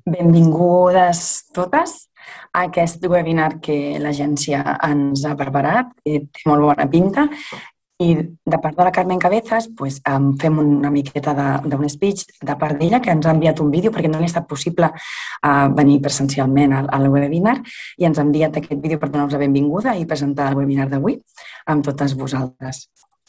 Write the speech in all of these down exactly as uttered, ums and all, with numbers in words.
Benvingudes totes a aquest webinar que l'agència ens ha preparat, que té molt bona pinta. I de part de la Carmen Cabezas pues, um, fem una miqueta d'un speech de part d'ella, que ens ha enviat un vídeo perquè no li ha estat possible uh, venir presencialment al, al webinar, i ens ha enviat aquest vídeo per donar-vos la benvinguda i presentar el webinar d'avui amb totes vosaltres.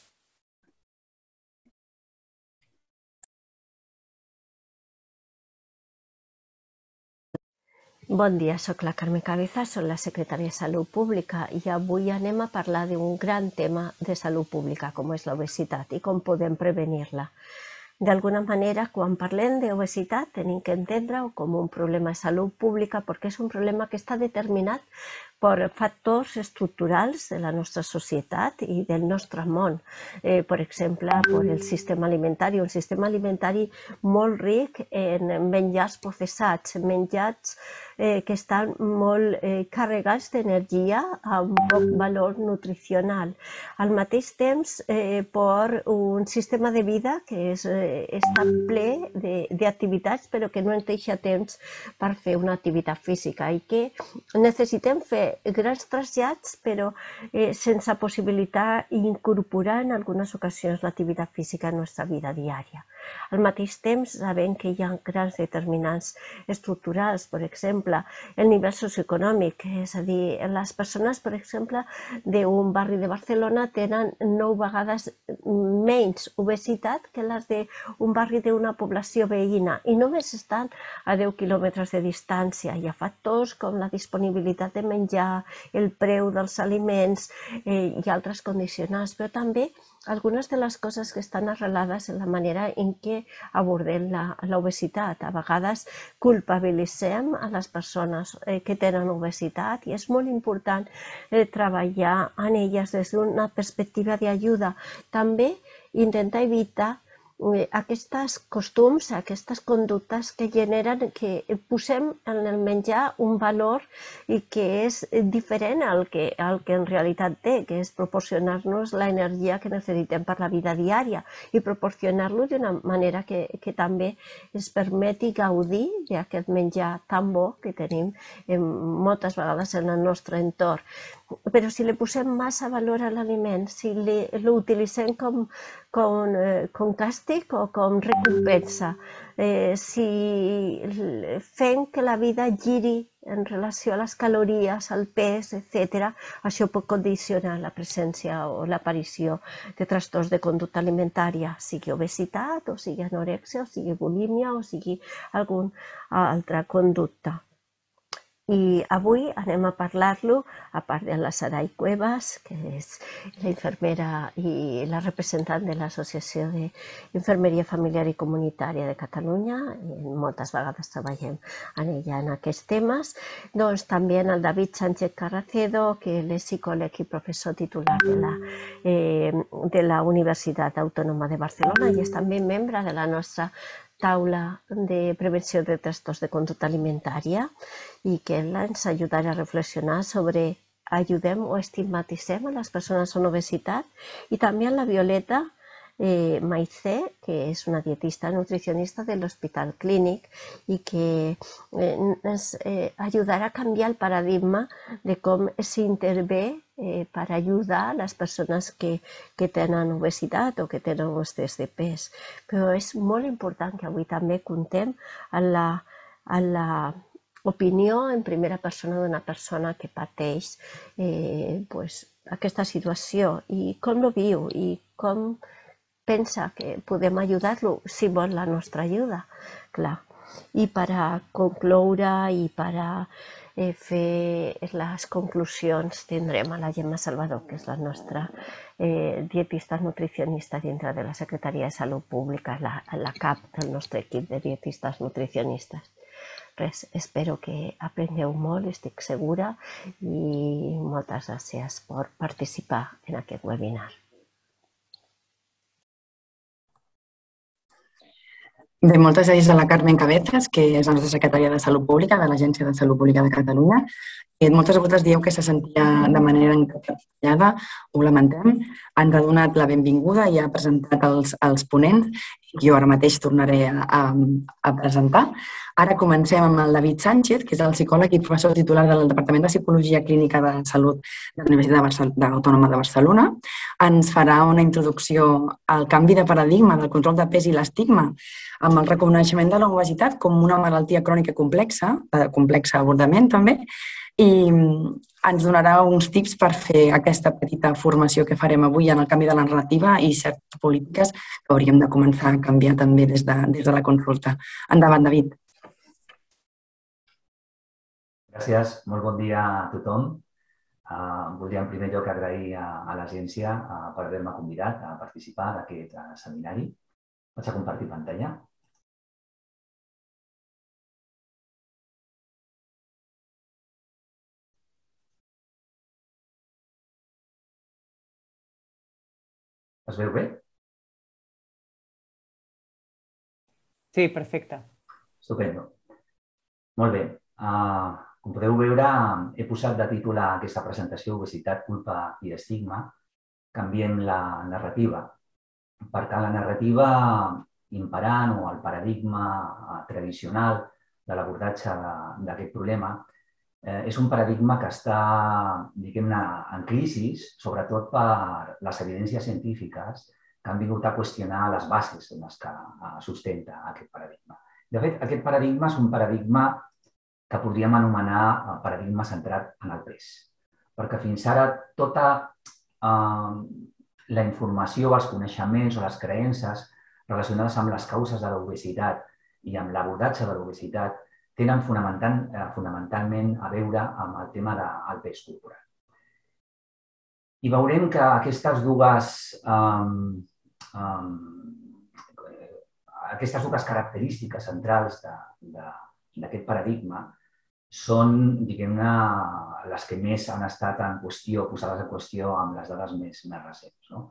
Bon dia, soc la Carmen Cabezas, soc la secretària de Salut Pública i avui anem a parlar d'un gran tema de salut pública com és l'obesitat i com podem prevenir-la. D'alguna manera, quan parlem d'obesitat, tenim que entendre-ho com un problema de salut pública perquè és un problema que està determinat per factors estructurals de la nostra societat i del nostre món. Eh, per exemple, per el sistema alimentari, un sistema alimentari molt ric en menjars processats, menjars eh, que estan molt eh, carregats d'energia amb poc valor nutricional. Al mateix temps, eh, per un sistema de vida que és, eh, està ple d'activitats però que no ens deixa temps per fer una activitat física i que necessitem fer grans trasllats però eh, sense possibilitat d'incorporar en algunes ocasions l'activitat física en la nostra vida diària. Al mateix temps sabem que hi ha grans determinants estructurals, per exemple, el nivell socioeconòmic, és a dir, les persones, per exemple, d'un barri de Barcelona tenen nou vegades menys obesitat que les d'un barri d'una població veïna i només estan a deu quilòmetres de distància. Hi ha factors com la disponibilitat de menjar, el preu dels aliments eh, i altres condicionants, però també algunes de les coses que estan arrelades en la manera en què abordem l'obesitat. A vegades culpabilitzem a les persones eh, que tenen obesitat i és molt important eh, treballar en elles des d'una perspectiva d'ajuda. També intentar evitar aquests costums, aquestes conductes que generen que posem en el menjar un valor i que és diferent al que, al que en realitat té, que és proporcionar-nos l'energia que necessitem per la vida diària i proporcionar-lo d'una manera que, que també ens permeti gaudir d'aquest menjar tan bo que tenim moltes vegades en el nostre entorn. Però si li posem massa valor a l'aliment, si l'utilitzem com, com, com càstig o com recompensa, eh, si fem que la vida giri en relació a les calories, al pes, etcètera, això pot condicionar la presència o l'aparició de trastorns de conducta alimentària, sigui obesitat, o sigui anorèxia, o sigui bulímia, o sigui alguna altra conducta. I avui anem a parlar-lo, a part de la Sarai Cuevas, que és la infermera i la representant de l'Associació d'Infermeria Familiar i Comunitària de Catalunya, i moltes vegades treballem en ella en aquests temes, doncs també en el David Sánchez Carracedo, que és psicòleg i professor titular de la, eh, de la Universitat Autònoma de Barcelona i és també membre de la nostra taula de prevenció de trastorns de conducta alimentària i que ens ajudarà a reflexionar sobre ajudem o estigmatitzem a les persones amb obesitat i també a la Violeta eh, Maicé, que és una dietista nutricionista de l'Hospital Clínic i que eh, ens eh, ajudarà a canviar el paradigma de com s'intervé Eh, per ajudar les persones que, que tenen obesitat o que tenen un excés de pes. Però és molt important que avui també contem amb la, amb la opinió en primera persona d'una persona que pateix eh, pues, aquesta situació i com lo viu i com pensa que podem ajudar-lo si vol la nostra ajuda. Clar. I per a concloure i per a Eh, fer les conclusions tindrem a la Gemma Salvador, que és la nostra eh, dietista nutricionista dintre de la Secretaria de Salut Pública, la, la cap del nostre equip de dietistes nutricionistes. Res, espero que aprengueu molt, estic segura, i moltes gràcies per participar en aquest webinar. Bé, moltes gràcies a la Carmen Cabezas, que és la nostra secretària de Salut Pública de l'Agència de Salut Pública de Catalunya, Moltes de vosaltres dieu que se sentia de manera encapçalada, ho lamentem. Ens ha donat la benvinguda i ha presentat els, els ponents, que jo ara mateix tornaré a, a, a presentar. Ara comencem amb el David Sánchez, que és el psicòleg i professor titular del Departament de Psicologia Clínica de Salut de la Universitat Autònoma de Barcelona. Ens farà una introducció al canvi de paradigma del control de pes i l'estigma amb el reconeixement de l'obesitat com una malaltia crònica complexa, de complex abordament també, i ens donarà uns tips per fer aquesta petita formació que farem avui en el canvi de la narrativa i certes polítiques que hauríem de començar a canviar també des de, des de la consulta. Endavant, David. Gràcies, molt bon dia a tothom. Uh, voldria en primer lloc agrair a, a l'agència uh, per haver-me convidat a participar d'aquest uh, seminari. Vaig a compartir pantalla. Es veu bé? Sí, perfecte. Estupendo. Molt bé. Uh, com podeu veure, he posat de títol a aquesta presentació Obesitat, culpa i estigma. Canviem la narrativa. Per tant, la narrativa imperant o el paradigma tradicional de l'abordatge d'aquest problema eh, és un paradigma que està, diguem-ne, en crisi, sobretot per les evidències científiques que han vingut a qüestionar les bases en les que sustenta aquest paradigma. De fet, aquest paradigma és un paradigma que podríem anomenar paradigma centrat en el pes. Perquè fins ara tota eh, la informació, els coneixements o les creences relacionades amb les causes de l'obesitat i amb l'abordatge de l'obesitat tenen fonamental, eh, fonamentalment a veure amb el tema del pes corporal. I veurem que aquestes dues, um, um, aquestes dues característiques centrals d'aquest paradigma són, diguem-ne, les que més han estat en qüestió, posades en qüestió amb les dades més, més recents. No?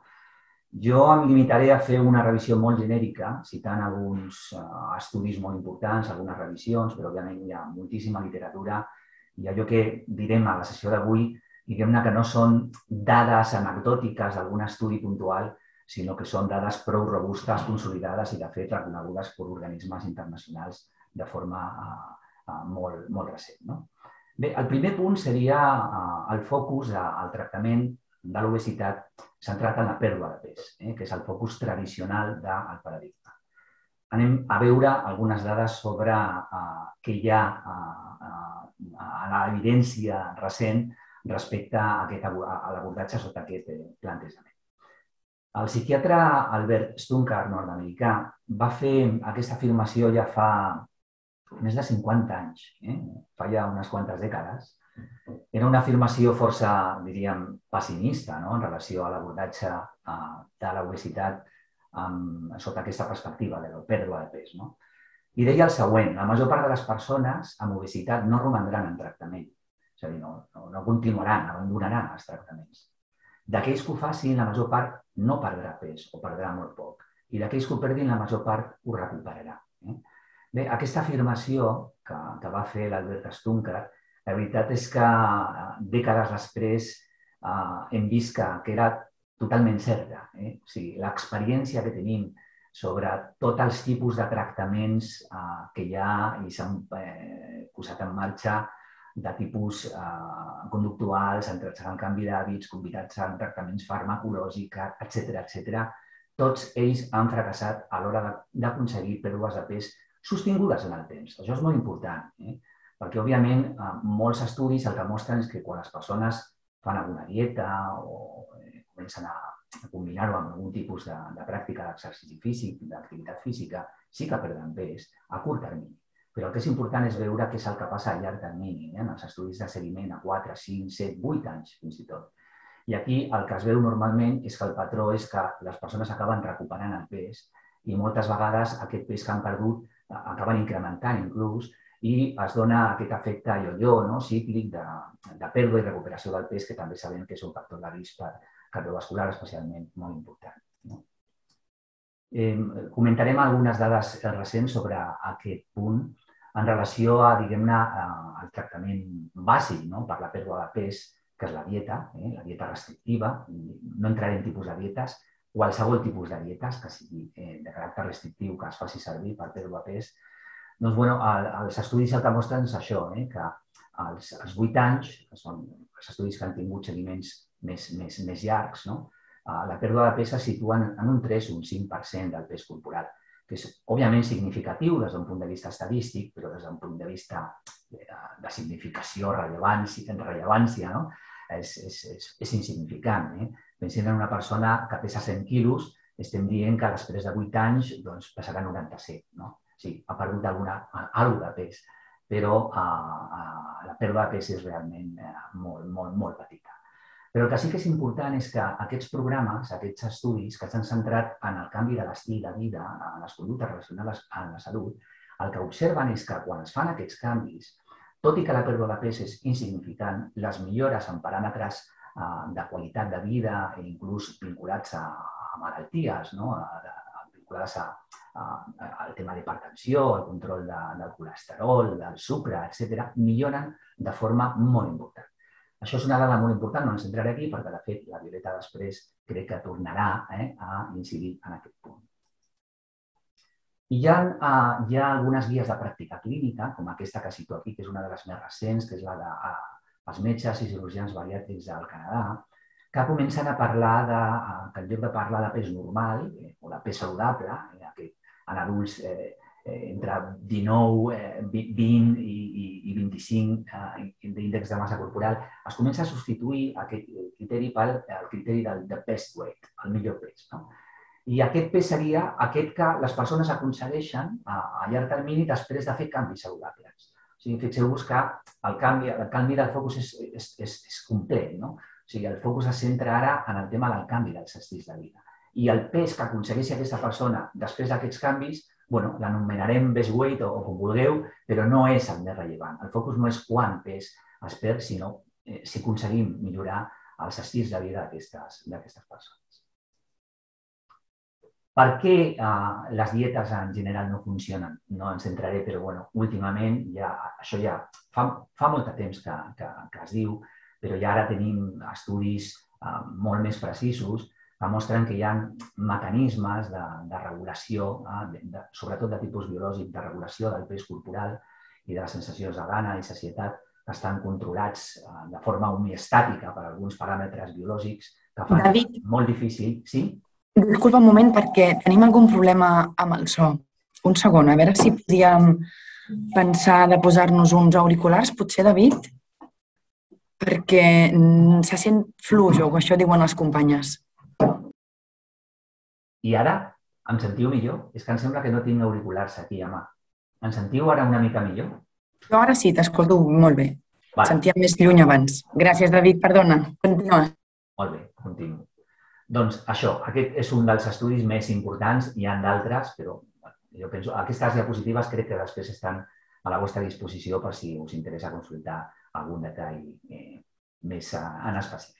Jo em limitaré a fer una revisió molt genèrica, citant alguns uh, estudis molt importants, algunes revisions, però òbviament hi ha moltíssima literatura i allò que direm a la sessió d'avui, diguem-ne que no són dades anecdòtiques d'algun estudi puntual, sinó que són dades prou robustes, consolidades i, de fet, reconegudes per organismes internacionals de forma uh, uh, molt, molt recent. No? Bé, el primer punt seria uh, el focus al tractament de l'obesitat centrat en la pèrdua de pes, eh, que és el focus tradicional del paradigma. Anem a veure algunes dades sobre uh, què hi ha uh, uh, a l'evidència recent respecte a, aquest, a l'abordatge sota aquest eh, plantejament. El psiquiatre Albert Stuncar, nord-americà, va fer aquesta afirmació ja fa més de cinquanta anys, eh? fa ja unes quantes dècades. Era una afirmació força, diríem, pessimista, no?, en relació a l'abordatge uh, de l'obesitat um, sota aquesta perspectiva de la pèrdua de pes. No? I deia el següent: la major part de les persones amb obesitat no romandran en tractament, és a dir, no, no, no continuaran, abandonaran els tractaments. D'aquells que ho facin, la major part no perdrà pes o perdrà molt poc, i d'aquells que ho perdin, la major part ho recuperarà. Eh? Bé, aquesta afirmació que, que va fer l'Albert Stuncar, la veritat és que dècades després eh, hem vist que, que era totalment certa. Eh? O sigui, l'experiència que tenim sobre tots els tipus de tractaments eh, que hi ha i s'han eh, posat en marxa de tipus eh, conductuals, centrats en el canvi d'hàbits, convidats en tractaments farmacològics, etcètera, etcètera, tots ells han fracassat a l'hora d'aconseguir pèrdues de pes sostingudes en el temps. Això és molt important, eh? perquè, òbviament, molts estudis el que mostren és que quan les persones fan alguna dieta o comencen a combinar-ho amb algun tipus de, de pràctica d'exercici físic, d'activitat física, sí que perden pes a curt termini. Però el que és important és veure què és el que passa a llarg termini, eh? en els estudis de seguiment a quatre, cinc, set, vuit anys, fins i tot. I aquí el que es veu normalment és que el patró és que les persones acaben recuperant el pes i moltes vegades aquest pes que han perdut acaben incrementant inclús i es dona aquest efecte yo-yo, no? cíclic de, de pèrdua i recuperació del pes, que també sabem que és un factor de risc cardiovascular especialment molt important. No? Eh, comentarem algunes dades recents sobre aquest punt. en relació a, diguem-ne, al tractament bàsic per la pèrdua de pes, que és la dieta, la dieta restrictiva. No entraré en tipus de dietes, qualsevol tipus de dietes que sigui de caràcter restrictiu que es faci servir per pèrdua de pes. Doncs, bueno, els estudis el que mostren és això, que als vuit anys, que són els estudis que han tingut seguiments més llargs, la pèrdua de pes se situen en un tres o un cinc per cent del pes corporal, que és, òbviament, significatiu des d'un punt de vista estadístic, però des d'un punt de vista de significació, rellevància, és insignificant. Pensem en una persona que pesa cent quilos, estem dient que després de vuit anys pesarà noranta-set. Sí, ha perdut alguna cosa de pes, però la pèrdua de pes és realment molt, molt, molt petita. Però el que sí que és important és que aquests programes, aquests estudis que s'han centrat en el canvi de l'estil de vida, en les conductes relacionades amb la salut, el que observen és que quan es fan aquests canvis, tot i que la pèrdua de pes és insignificant, les millores en paràmetres de qualitat de vida, inclús vinculats a malalties, vinculades al tema d'hipertensió, al control del colesterol, del sucre, etcètera, milloren de forma molt important. Això és una dada molt important, no ens centraré aquí, perquè, de fet, la Violeta després crec que tornarà a incidir en aquest punt. Hi ha algunes guies de pràctica clínica, com aquesta que cito aquí, que és una de les més recents, que és la dels metges i cirurgians bariàtrics del Canadà, que comencen a parlar que en lloc de parlar de pes normal o de pes saludable, en adults entre dinou, vint i vint-i-cinc d'índex de massa corporal, es comença a substituir aquest criteri pel criteri del best weight, el millor pes. I aquest pes seria aquest que les persones aconsegueixen a llarg termini després de fer canvis saludables. Fixeu-vos que el canvi del focus és complet. El focus es centra ara en el tema del canvi dels estils de vida. I el pes que aconsegueixi aquesta persona després d'aquests canvis, l'anomenarem best weight o com vulgueu, però no és el més rellevant. El focus no és quant pes es perd, sinó si aconseguim millorar els estils de vida d'aquestes persones. Per què les dietes en general no funcionen? No ens centraré, però últimament, això ja fa molt de temps que es diu, però ja ara tenim estudis molt més precisos que mostren que hi ha mecanismes de regulació, sobretot de tipus biològic, de regulació del pes corporal i de les sensacions de gana i sacietat, que estan controlats de forma homeostàtica per alguns paràmetres biològics que fan molt difícil. Sí? Disculpa un moment, perquè tenim algun problema amb el so. Un segon, a veure si podíem pensar de posar-nos uns auriculars, potser, David? Perquè se sent fluix, o això diuen les companyes. I ara? Em sentiu millor? És que em sembla que no tinc auriculars aquí a mà. Em sentiu ara una mica millor? Jo ara sí, t'escolto molt bé. Et sentia més lluny abans. Gràcies, David, perdona. Continua. Molt bé, continuo. Doncs això, aquest és un dels estudis més importants, hi ha d'altres, però jo penso, aquestes diapositives crec que després estan a la vostra disposició per si us interessa consultar algun detall més en específic.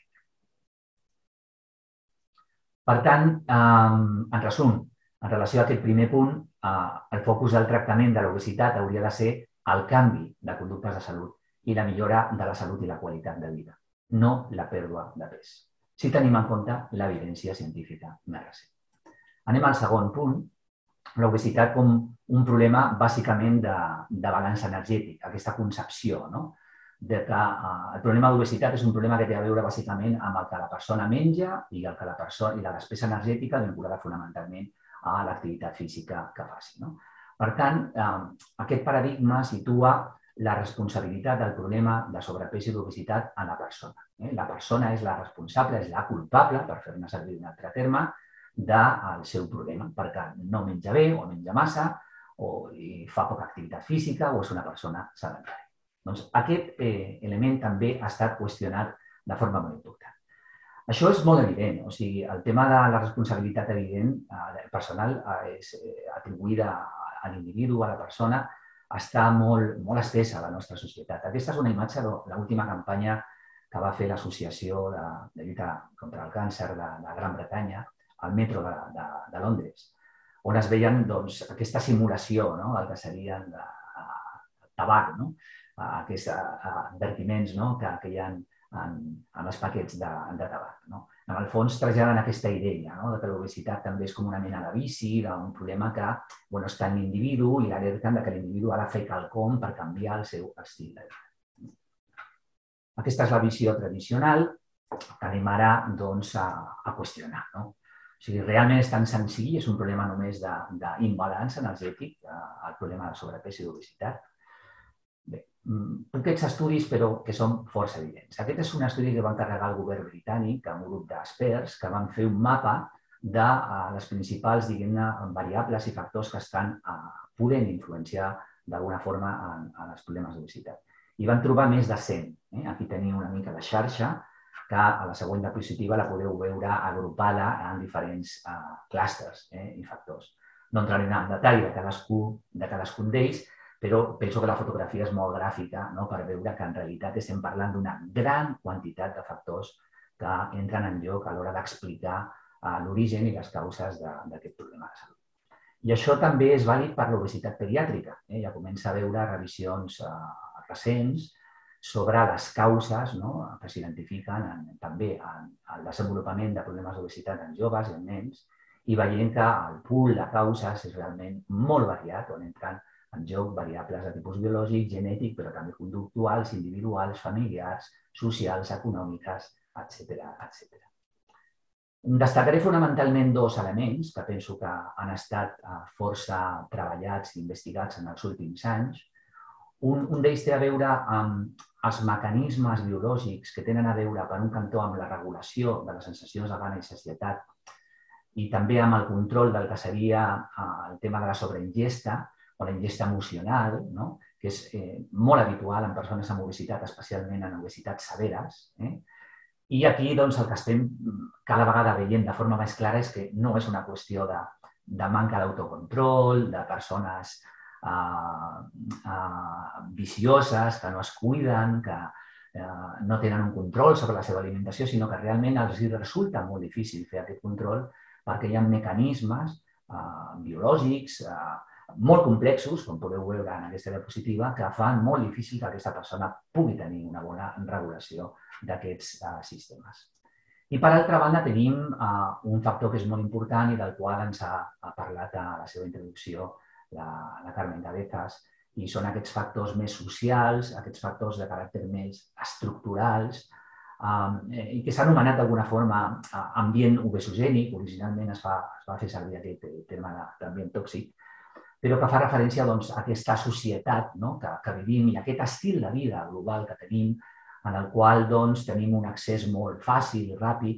Per tant, en resum, en relació a aquest primer punt, el focus del tractament de l'obesitat hauria de ser el canvi de conductes de salut i la millora de la salut i la qualitat de vida, no la pèrdua de pes, si tenim en compte l'evidència científica més recent. Anem al segon punt, l'obesitat com un problema bàsicament de balanç energètic, aquesta concepció, no? De que el problema d'obesitat és un problema que té a veure bàsicament amb el que la persona menja i la despesa energètica vinculada fonamentalment a l'activitat física que faci. Per tant, aquest paradigma situa la responsabilitat del problema de sobrepès i d'obesitat en la persona. La persona és la responsable, és la culpable, per fer-ne servir un altre terme, del seu problema, perquè no menja bé o menja massa o fa poca activitat física o és una persona sedentària. Doncs aquest element també ha estat qüestionat de forma molt important. Això és molt evident, o sigui, el tema de la responsabilitat evident personal atribuïda a l'individu, a la persona, està molt estesa a la nostra societat. Aquesta és una imatge de l'última campanya que va fer l'Associació de Lluita contra el Càncer de Gran Bretanya al metro de Londres, on es veien aquesta simulació del que serien tabac, no? Aquests advertiments que hi ha en els paquets de tabac. En el fons traslladen aquesta idea que l'obesitat també és com una mena de vici, d'un problema que està en l'individu i alerten que l'individu ha de fer quelcom per canviar el seu estil de vida. Aquesta és la visió tradicional que anem ara a qüestionar. O sigui, realment és tan senzill, és un problema només d'imbalanç energètic, el problema de sobrepès i d'obesitat. Bé, poquets estudis, però que són força evidents. Aquest és un estudi que va encarregar el govern britànic amb un grup d'experts que van fer un mapa de les principals variables i factors que estan podent influenciar d'alguna forma en els problemes d'obesitat. I van trobar més de cent. Aquí teniu una mica de xarxa que a la següent diapositiva la podeu veure agrupada en diferents clústers i factors. No entraré en detall de cadascun d'ells, però penso que la fotografia és molt gràfica per veure que en realitat estem parlant d'una gran quantitat de factors que entren en joc a l'hora d'explicar l'origen i les causes d'aquest problema de salut. I això també és vàlid per l'obesitat pediàtrica. Ja comença a veure revisions recents sobre les causes que s'identifiquen també en el desenvolupament de problemes d'obesitat en joves i en nens i veient que el pool de causes és realment molt variat, on entren en joc variables de tipus biològic, genètic, però també conductuals, individuals, familiars, socials, econòmiques, etcètera. Destacaré fonamentalment dos elements que penso que han estat força treballats i investigats en els últims anys. Un d'ells té a veure amb els mecanismes biològics que tenen a veure, per un cantó, amb la regulació de les sensacions de gana i sacietat i també amb el control del que seria el tema de la sobreingesta o la ingesta emocional, que és molt habitual en persones amb obesitat, especialment en obesitats severes. I aquí el que estem cada vegada veient de forma més clara és que no és una qüestió de manca d'autocontrol, de persones vicioses, que no es cuiden, que no tenen un control sobre la seva alimentació, sinó que realment els resulta molt difícil fer aquest control perquè hi ha mecanismes biològics molt complexos, com podeu veure en aquesta diapositiva, que fan molt difícil que aquesta persona pugui tenir una bona regulació d'aquests sistemes. I per altra banda tenim un factor que és molt important i del qual ens ha parlat a la seva introducció la Carmen Cabezas, i són aquests factors més socials, aquests factors de caràcter més estructurals i que s'ha anomenat d'alguna forma ambient obesogènic. Originalment es va fer servir aquest terme d'ambient tòxic, però que fa referència a aquesta societat que vivim i aquest estil de vida global que tenim, en el qual tenim un accés molt fàcil i ràpid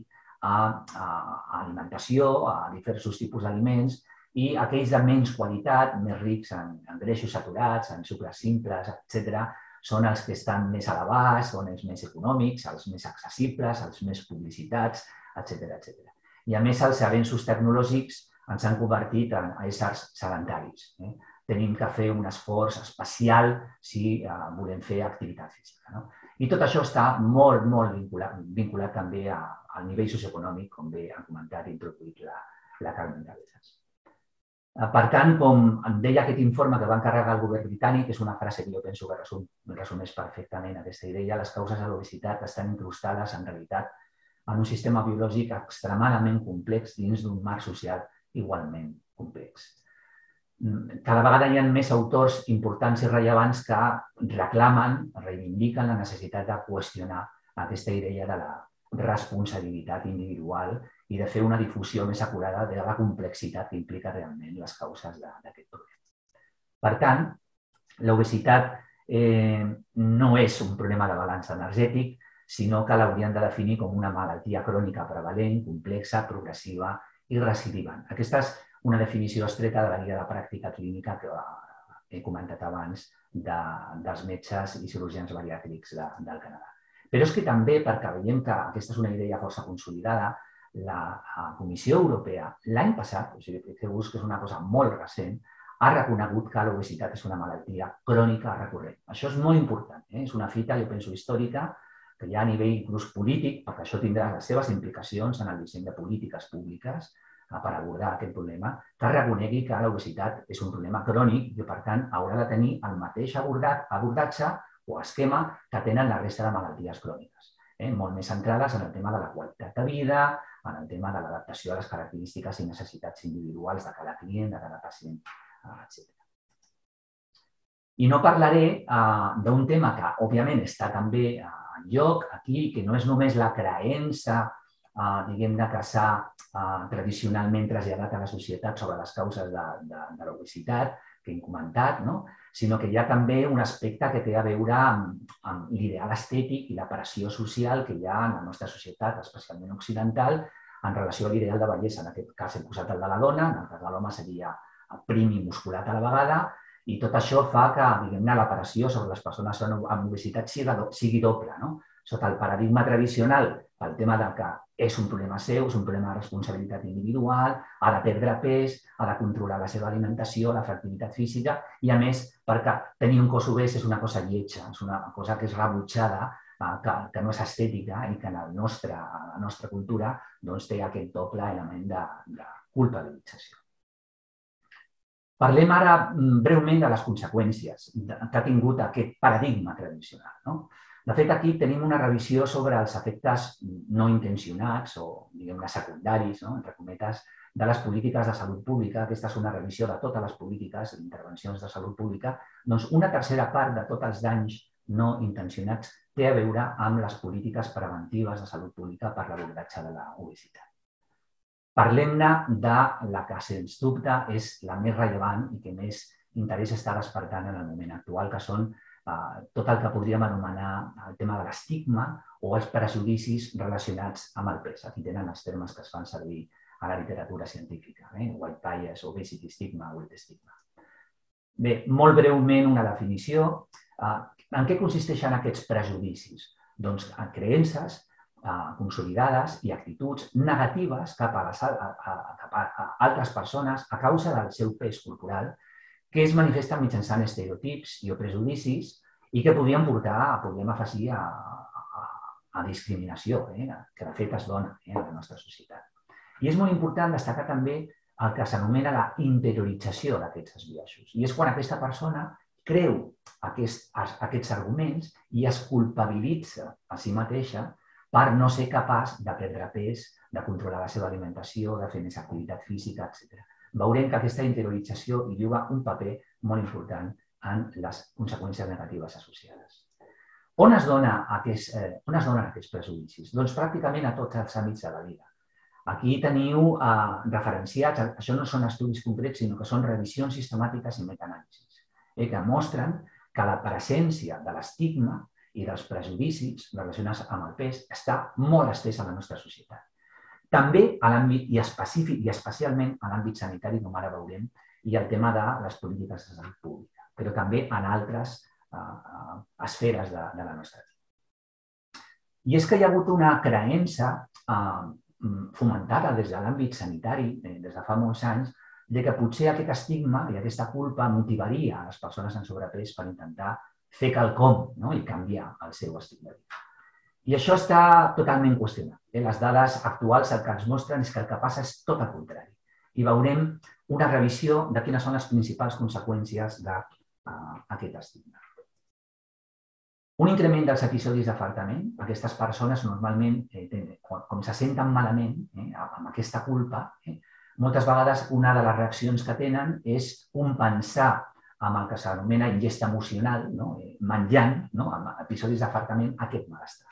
a alimentació, a diversos tipus d'aliments, i aquells de menys qualitat, més rics en greixos saturats, en sucres simples, etcètera, són els que estan més a l'abast, són els més econòmics, els més accessibles, els més publicitats, etcètera. I a més, els avenços tecnològics ens han convertit en éssers sedentaris. Tenim que fer un esforç especial si volem fer activitat física. I tot això està molt, molt vinculat també al nivell socioeconòmic, com bé ha comentat i introduït la Carmen Cabezas. Per tant, com em deia aquest informe que va encarregar el govern britànic, és una frase que jo penso que resumeix perfectament aquesta idea, les causes de l'obesitat estan incrustades en realitat en un sistema biològic extremadament complex dins d'un marc social igualment complex. Cada vegada hi ha més autors importants i rellevants que reclamen, reivindiquen la necessitat de qüestionar aquesta idea de la responsabilitat individual i de fer una difusió més acurada de la complexitat que implica realment les causes d'aquest problema. Per tant, l'obesitat no és un problema de balanç energètic, sinó que l'hauríem de definir com una malaltia crònica prevalent, complexa, progressiva i recidivant. Aquesta és una definició estreta de la guia de pràctica clínica que he comentat abans dels metges i cirurgians bariàtrics del Canadà. Però és que també, perquè veiem que aquesta és una idea força consolidada, la Comissió Europea l'any passat, o sigui, fixeu-vos que és una cosa molt recent, ha reconegut que l'obesitat és una malaltia crònica recurrent. Això és molt important, és una fita, jo penso, històrica, que hi ha a nivell inclús polític, perquè això tindrà les seves implicacions en el disseny de polítiques públiques, per abordar aquest problema, que reconegui que l'obesitat és un problema crònic i, per tant, haurà de tenir el mateix abordatge o esquema que tenen la resta de malalties cròniques, molt més centrades en el tema de la qualitat de vida, en el tema de l'adaptació a les característiques i necessitats individuals de cada client, de cada pacient, etcètera. I no parlaré d'un tema que, òbviament, està també en lloc aquí, que no és només la creença, diguem-ne, que s'ha tradicionalment traslladat a la societat sobre les causes de l'obesitat, que hem comentat, sinó que hi ha també un aspecte que té a veure amb l'ideal estètic i la pressió social que hi ha en la nostra societat, especialment occidental, en relació a l'ideal de bellesa. En aquest cas hem posat el de la dona, en el cas de l'home seria prim i musculat a la vegada, i tot això fa que, diguem-ne, la pressió sobre les persones amb obesitat sigui doble. Sota el paradigma tradicional, pel tema que és un problema seu, és un problema de responsabilitat individual, ha de perdre pes, ha de controlar la seva alimentació, la fertilitat física, i a més, perquè tenir un cos obès és una cosa lletja, és una cosa que és rebutjada, que no és estètica i que en la nostra cultura té aquest doble element de culpabilització. Parlem ara breument de les conseqüències que ha tingut aquest paradigma tradicional. De fet, aquí tenim una revisió sobre els efectes no intencionats o, diguem-ne, secundaris, entre cometes, de les polítiques de salut pública. Aquesta és una revisió de totes les polítiques d'intervencions de salut pública. Doncs una tercera part de tots els danys no intencionats té a veure amb les polítiques preventives de salut pública per l'abordatge de l'obesitat. Parlem-ne de la que, sens dubte, és la més rellevant i que més interès està despertant en el moment actual, que són tot el que podríem anomenar el tema de l'estigma o els prejudicis relacionats amb el pes. Aquí tenen els termes que es fan servir a la literatura científica, white bias, obesity stigma, weight stigma. Bé, molt breument una definició. En què consisteixen aquests prejudicis? Doncs en creences consolidades i actituds negatives cap a altres persones a causa del seu pes corporal que es manifesten mitjançant estereotips i o prejudicis i que podrien portar, podríem afegir, a discriminació, que de fet es dona en la nostra societat. I és molt important destacar també el que s'anomena la interiorització d'aquests biaixos. I és quan aquesta persona creu aquests arguments i es culpabilitza a si mateixa per no ser capaç de perdre pes, de controlar la seva alimentació, de fer més activitat física, etcètera. Veurem que aquesta interiorització hi juga un paper molt important en les conseqüències negatives associades. On es donen aquests prejudicis? Doncs pràcticament a tots els àmbits de la vida. Aquí teniu referenciats, això no són estudis concrets, sinó que són revisions sistemàtiques i metanàlisis, que mostren que la presència de l'estigma i dels prejudicis relacionats amb el pes està molt estesa a la nostra societat. També a l'àmbit, i específic i especialment a l'àmbit sanitari, com ara veurem, i el tema de les polítiques de salut pública, però també en altres esferes de la nostra vida. I és que hi ha hagut una creença fomentada des de l'àmbit sanitari, des de fa molts anys, que potser aquest estigma i aquesta culpa motivaria a les persones en sobrepès per intentar fer quelcom i canviar el seu estil de vida. I això està totalment qüestionat. Les dades actuals el que ens mostren és que el que passa és tot el contrari. I veurem una revisió de quines són les principals conseqüències d'aquest estigma. Un increment dels episodis d'afartament. Aquestes persones normalment, com se senten malament, amb aquesta culpa, moltes vegades una de les reaccions que tenen és compensar amb el que s'anomena ingesta emocional, menjant, amb episodis d'afartament, aquest malestar.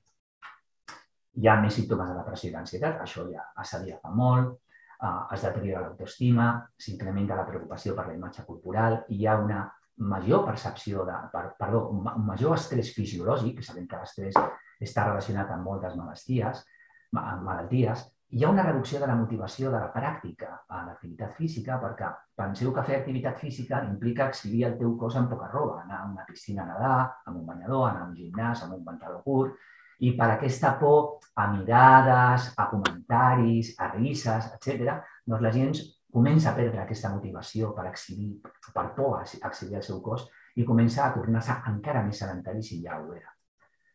Hi ha més símptomes de depressió i d'ansietat, això ja s'havia fa molt, es deteriora l'autoestima, s'incrementa la preocupació per la imatge corporal, hi ha una major percepció de, perdó, un major estrès fisiològic, sabem que l'estrès està relacionat amb moltes malalties, malalties, hi ha una reducció de la motivació de la pràctica a l'activitat física, perquè penseu que fer activitat física implica exhibir el teu cos amb poca roba, anar a una piscina a nedar, amb un banyador, anar a un gimnàs, amb un pantaló curt, i per aquesta por a mirades, a comentaris, a risses, etcètera, doncs la gent comença a perdre aquesta motivació per exhibir, per por a exhibir el seu cos i comença a tornar-se encara més sedentari si ja ho era.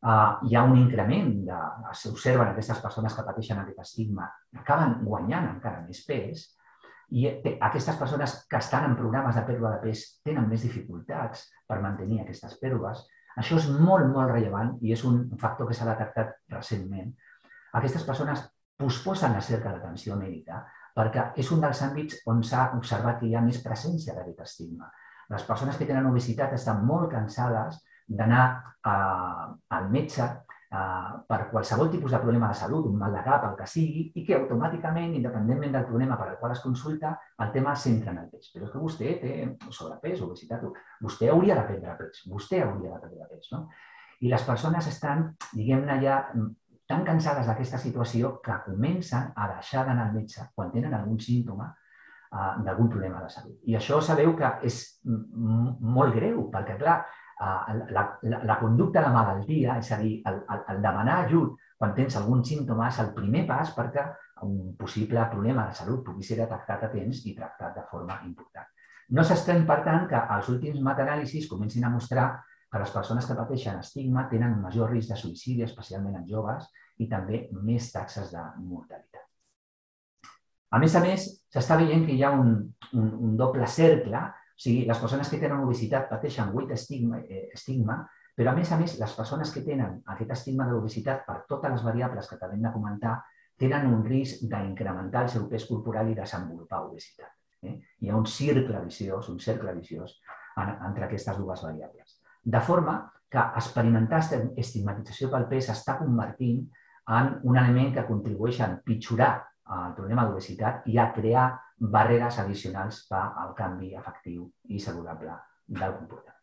hi ha un increment, s'observen aquestes persones que pateixen aquest estigma, acaben guanyant encara més pes, i aquestes persones que estan en programes de pèrdua de pes tenen més dificultats per mantenir aquestes pèrdues. Això és molt, molt rellevant i és un factor que s'ha detectat recentment. Aquestes persones posposen la cerca d'atenció mèdica perquè és un dels àmbits on s'ha observat que hi ha més presència d'aquest estigma. Les persones que tenen obesitat estan molt cansades d'anar al metge per qualsevol tipus de problema de salut, un mal de cap, el que sigui, i que automàticament, independentment del problema per al qual es consulta, el tema es centra en el pes. Però és que vostè té sobrepès, obesitat, vostè hauria de prendre pes, vostè hauria de prendre pes, no? I les persones estan, diguem-ne ja, tan cansades d'aquesta situació que comencen a deixar d'anar al metge quan tenen algun símptoma d'algun problema de salut. I això sabeu que és molt greu, perquè, clar, la conducta de malaltia, és a dir, el demanar ajut quan tens algun símptoma és el primer pas perquè un possible problema de salut pugui ser detectat a temps i tractat de forma important. No s'estrany, per tant, que els últims metaanàlisis comencin a mostrar que les persones que pateixen estigma tenen un major risc de suïcidi, especialment en joves, i també més taxes de mortalitat. A més a més, s'està veient que hi ha un doble cercle, o sigui, les persones que tenen obesitat pateixen weight estigma, però a més a més, les persones que tenen aquest estigma de l'obesitat per totes les variables que acabem de comentar tenen un risc d'incrementar el seu pes corporal i desenvolupar obesitat. Hi ha un cercle viciós, un cercle viciós entre aquestes dues variables. De forma que experimentar estigmatització pel pes s'està convertint en un element que contribueix a empitjorar el problema d'obesitat i a crear barreres addicionals per al canvi efectiu i saludable del comportament.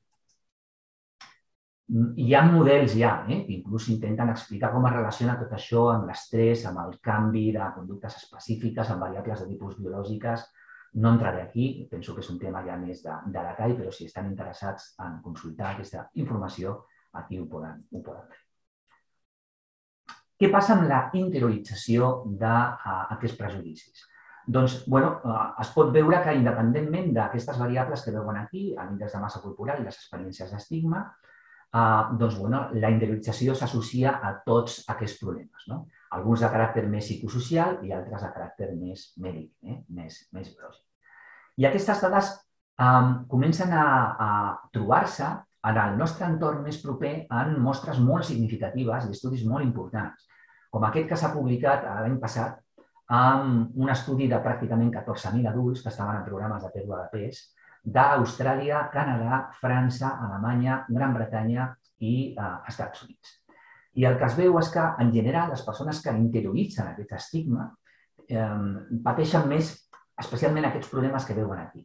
Hi ha models ja, que inclús intenten explicar com es relaciona tot això amb l'estrès, amb el canvi de conductes específiques, amb variables de tipus biològiques. No entraré aquí, penso que és un tema ja més de detall, però si estan interessats en consultar aquesta informació, aquí ho poden fer. Què passa amb la interiorització d'aquests prejudicis? Doncs, bueno, es pot veure que independentment d'aquestes variables que veuen aquí, l'índex de massa corporal i les experiències d'estigma, doncs, bueno, la interiorització s'associa a tots aquests problemes, no? Alguns de caràcter més psicosocial i altres de caràcter més mèdic, més biològic. I aquestes dades comencen a trobar-se en el nostre entorn més proper en mostres molt significatives i estudis molt importants, com aquest que s'ha publicat l'any passat amb un estudi de pràcticament catorze mil adults que estaven en programes de pèrdua de pes d'Austràlia, Canadà, França, Alemanya, Gran Bretanya i Estats Units. I el que es veu és que, en general, les persones que interioritzen aquest estigma pateixen més, especialment aquests problemes que veuen aquí.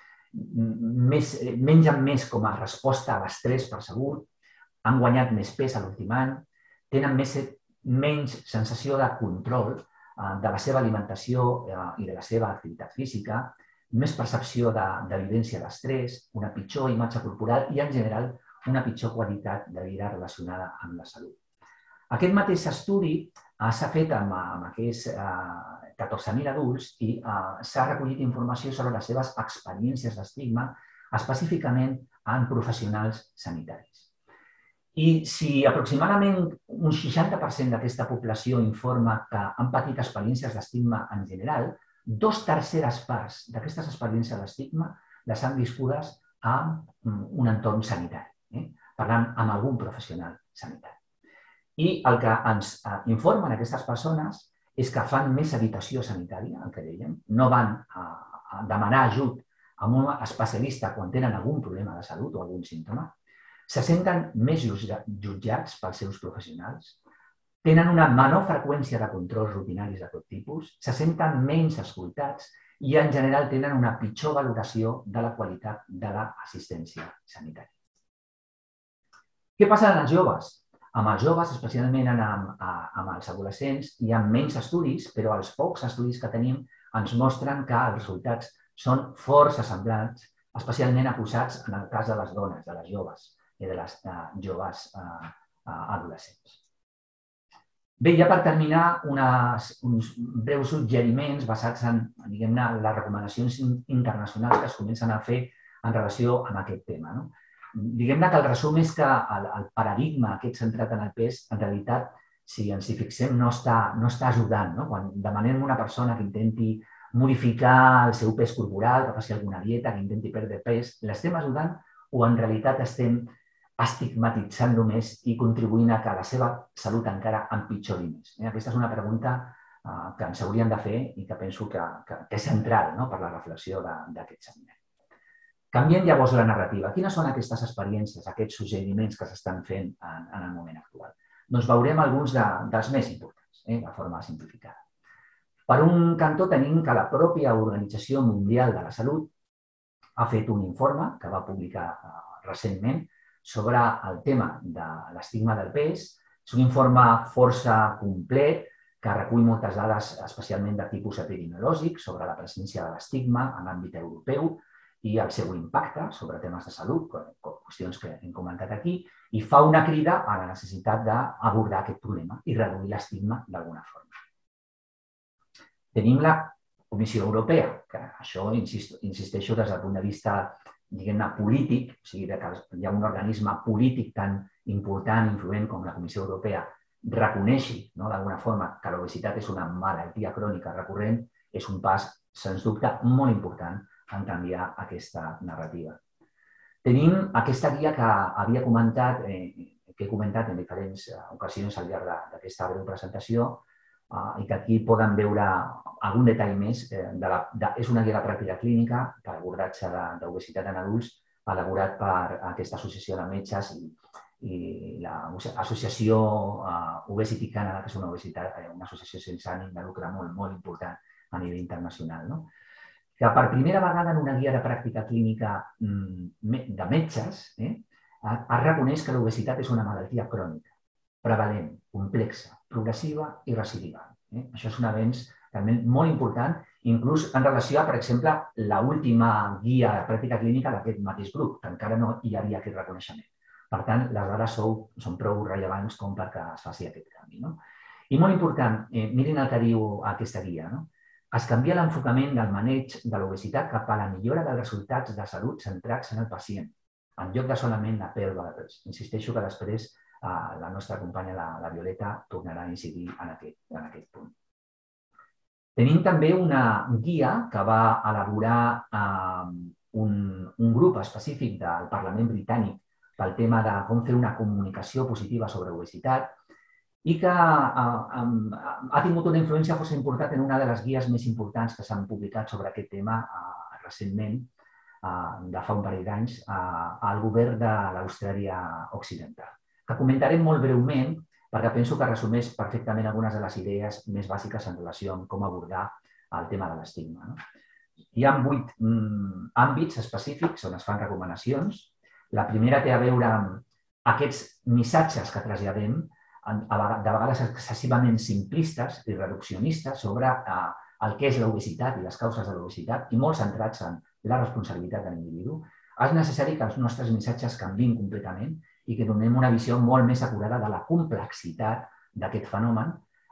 Mengen més com a resposta a l'estrès percebut, han guanyat més pes a l'últim any, tenen menys sensació de control de la seva alimentació i de la seva activitat física, més percepció de vivència d'estrès, una pitjor imatge corporal i, en general, una pitjor qualitat de vida relacionada amb la salut. Aquest mateix estudi s'ha fet amb aquests catorze mil adults i s'ha recollit informació sobre les seves experiències d'estigma, específicament en professionals sanitaris. I si aproximadament un seixanta per cent d'aquesta població informa que han patit experiències d'estigma en general, dos terceres parts d'aquestes experiències d'estigma les han viscudes en un entorn sanitari, parlant amb algun professional sanitari. I el que ens informen aquestes persones és que fan més evitació sanitària, el que dèiem, no van a demanar ajut a un especialista quan tenen algun problema de salut o algun símptoma, se senten més jutjats pels seus professionals, tenen una menor freqüència de controls rutinaris de tot tipus, se senten menys escoltats i, en general, tenen una pitjor valoració de la qualitat de l'assistència sanitària. Què passa amb els joves? Amb els joves, especialment amb els adolescents, hi ha menys estudis, però els pocs estudis que tenim ens mostren que els resultats són força semblants, especialment acusats en el cas de les dones, de les joves i de les joves adolescents. Bé, ja per terminar, uns breus suggeriments basats en les recomanacions internacionals que es comencen a fer en relació amb aquest tema. diguem-ne que el resum és que el, el paradigma aquest centrat en el pes, en realitat, si ens hi fixem, no està, no està ajudant. No? Quan demanem a una persona que intenti modificar el seu pes corporal, que faci alguna dieta, que intenti perdre pes, l'estem ajudant o en realitat estem estigmatitzant-lo més i contribuint a que la seva salut encara empitjori més? Aquesta és una pregunta que ens hauríem de fer i que penso que, que, que és central, no?, per la reflexió d'aquest segment. Canviem llavors la narrativa. Quines són aquestes experiències, aquests suggeriments que s'estan fent en, en el moment actual? Doncs veurem alguns de, dels més importants, eh, de forma simplificada. Per un cantó tenim que la pròpia Organització Mundial de la Salut ha fet un informe que va publicar eh, recentment sobre el tema de l'estigma del pes. És un informe força complet que recull moltes dades, especialment de tipus epidemiològic, sobre la presència de l'estigma en l'àmbit europeu i el seu impacte sobre temes de salut, qüestions que hem comentat aquí, i fa una crida a la necessitat d'abordar aquest problema i reduir l'estigma d'alguna forma. Tenim la Comissió Europea, que això, insisteixo, des del punt de vista, diguem-ne, polític, o sigui, que hi ha un organisme polític tan important, influent com la Comissió Europea, reconeixi, no, d'alguna forma, que l'obesitat és una malaltia crònica recurrent, és un pas, sens dubte, molt important en canviar aquesta narrativa. Tenim aquesta guia que havia comentat, eh, que he comentat en diferents ocasions al llarg d'aquesta breu presentació, eh, i que aquí poden veure algun detall més. Eh, de la, de, és una guia de pràctica clínica per abordatge d'obesitat en adults, elaborat per aquesta associació de metges i, i l'associació uh, Obesity Canada, que és una, obesitat, una associació sense ànim de lucre molt, molt important a nivell internacional, no? Que per primera vegada en una guia de pràctica clínica de metges eh, es reconeix que l'obesitat és una malaltia crònica, prevalent, complexa, progressiva i recidiva. Eh? Això és un avenç realment molt important, inclús en relació a, per exemple, l'última guia de pràctica clínica d'aquest mateix grup, que encara no hi havia aquest reconeixement. Per tant, les dades són prou rellevants com perquè es faci aquest canvi. No? I molt important, eh, mirin el que diu aquesta guia, no? Es canvia l'enfocament del maneig de l'obesitat cap a la millora dels resultats de salut centrats en el pacient, en lloc de solament la pèrdua de pes. Insisteixo que després eh, la nostra companya, la, la Violeta, tornarà a incidir en aquest, en aquest punt. Tenim també una guia que va elaborar eh, un, un grup específic del Parlament britànic pel tema de com fer una comunicació positiva sobre obesitat i que ha tingut una influència força important en una de les guies més importants que s'han publicat sobre aquest tema recentment, de fa un parell d'anys, al govern de l'Austràlia Occidental, que comentarem molt breument perquè penso que resumeix perfectament algunes de les idees més bàsiques en relació amb com abordar el tema de l'estigma. Hi ha vuit àmbits específics on es fan recomanacions. La primera té a veure amb aquests missatges que traslladem, de vegades excessivament simplistes i reduccionistes sobre el que és l'obesitat i les causes de l'obesitat i molt centrats en la responsabilitat de l'individu. És necessari que els nostres missatges canvin completament i que donem una visió molt més acurada de la complexitat d'aquest fenomen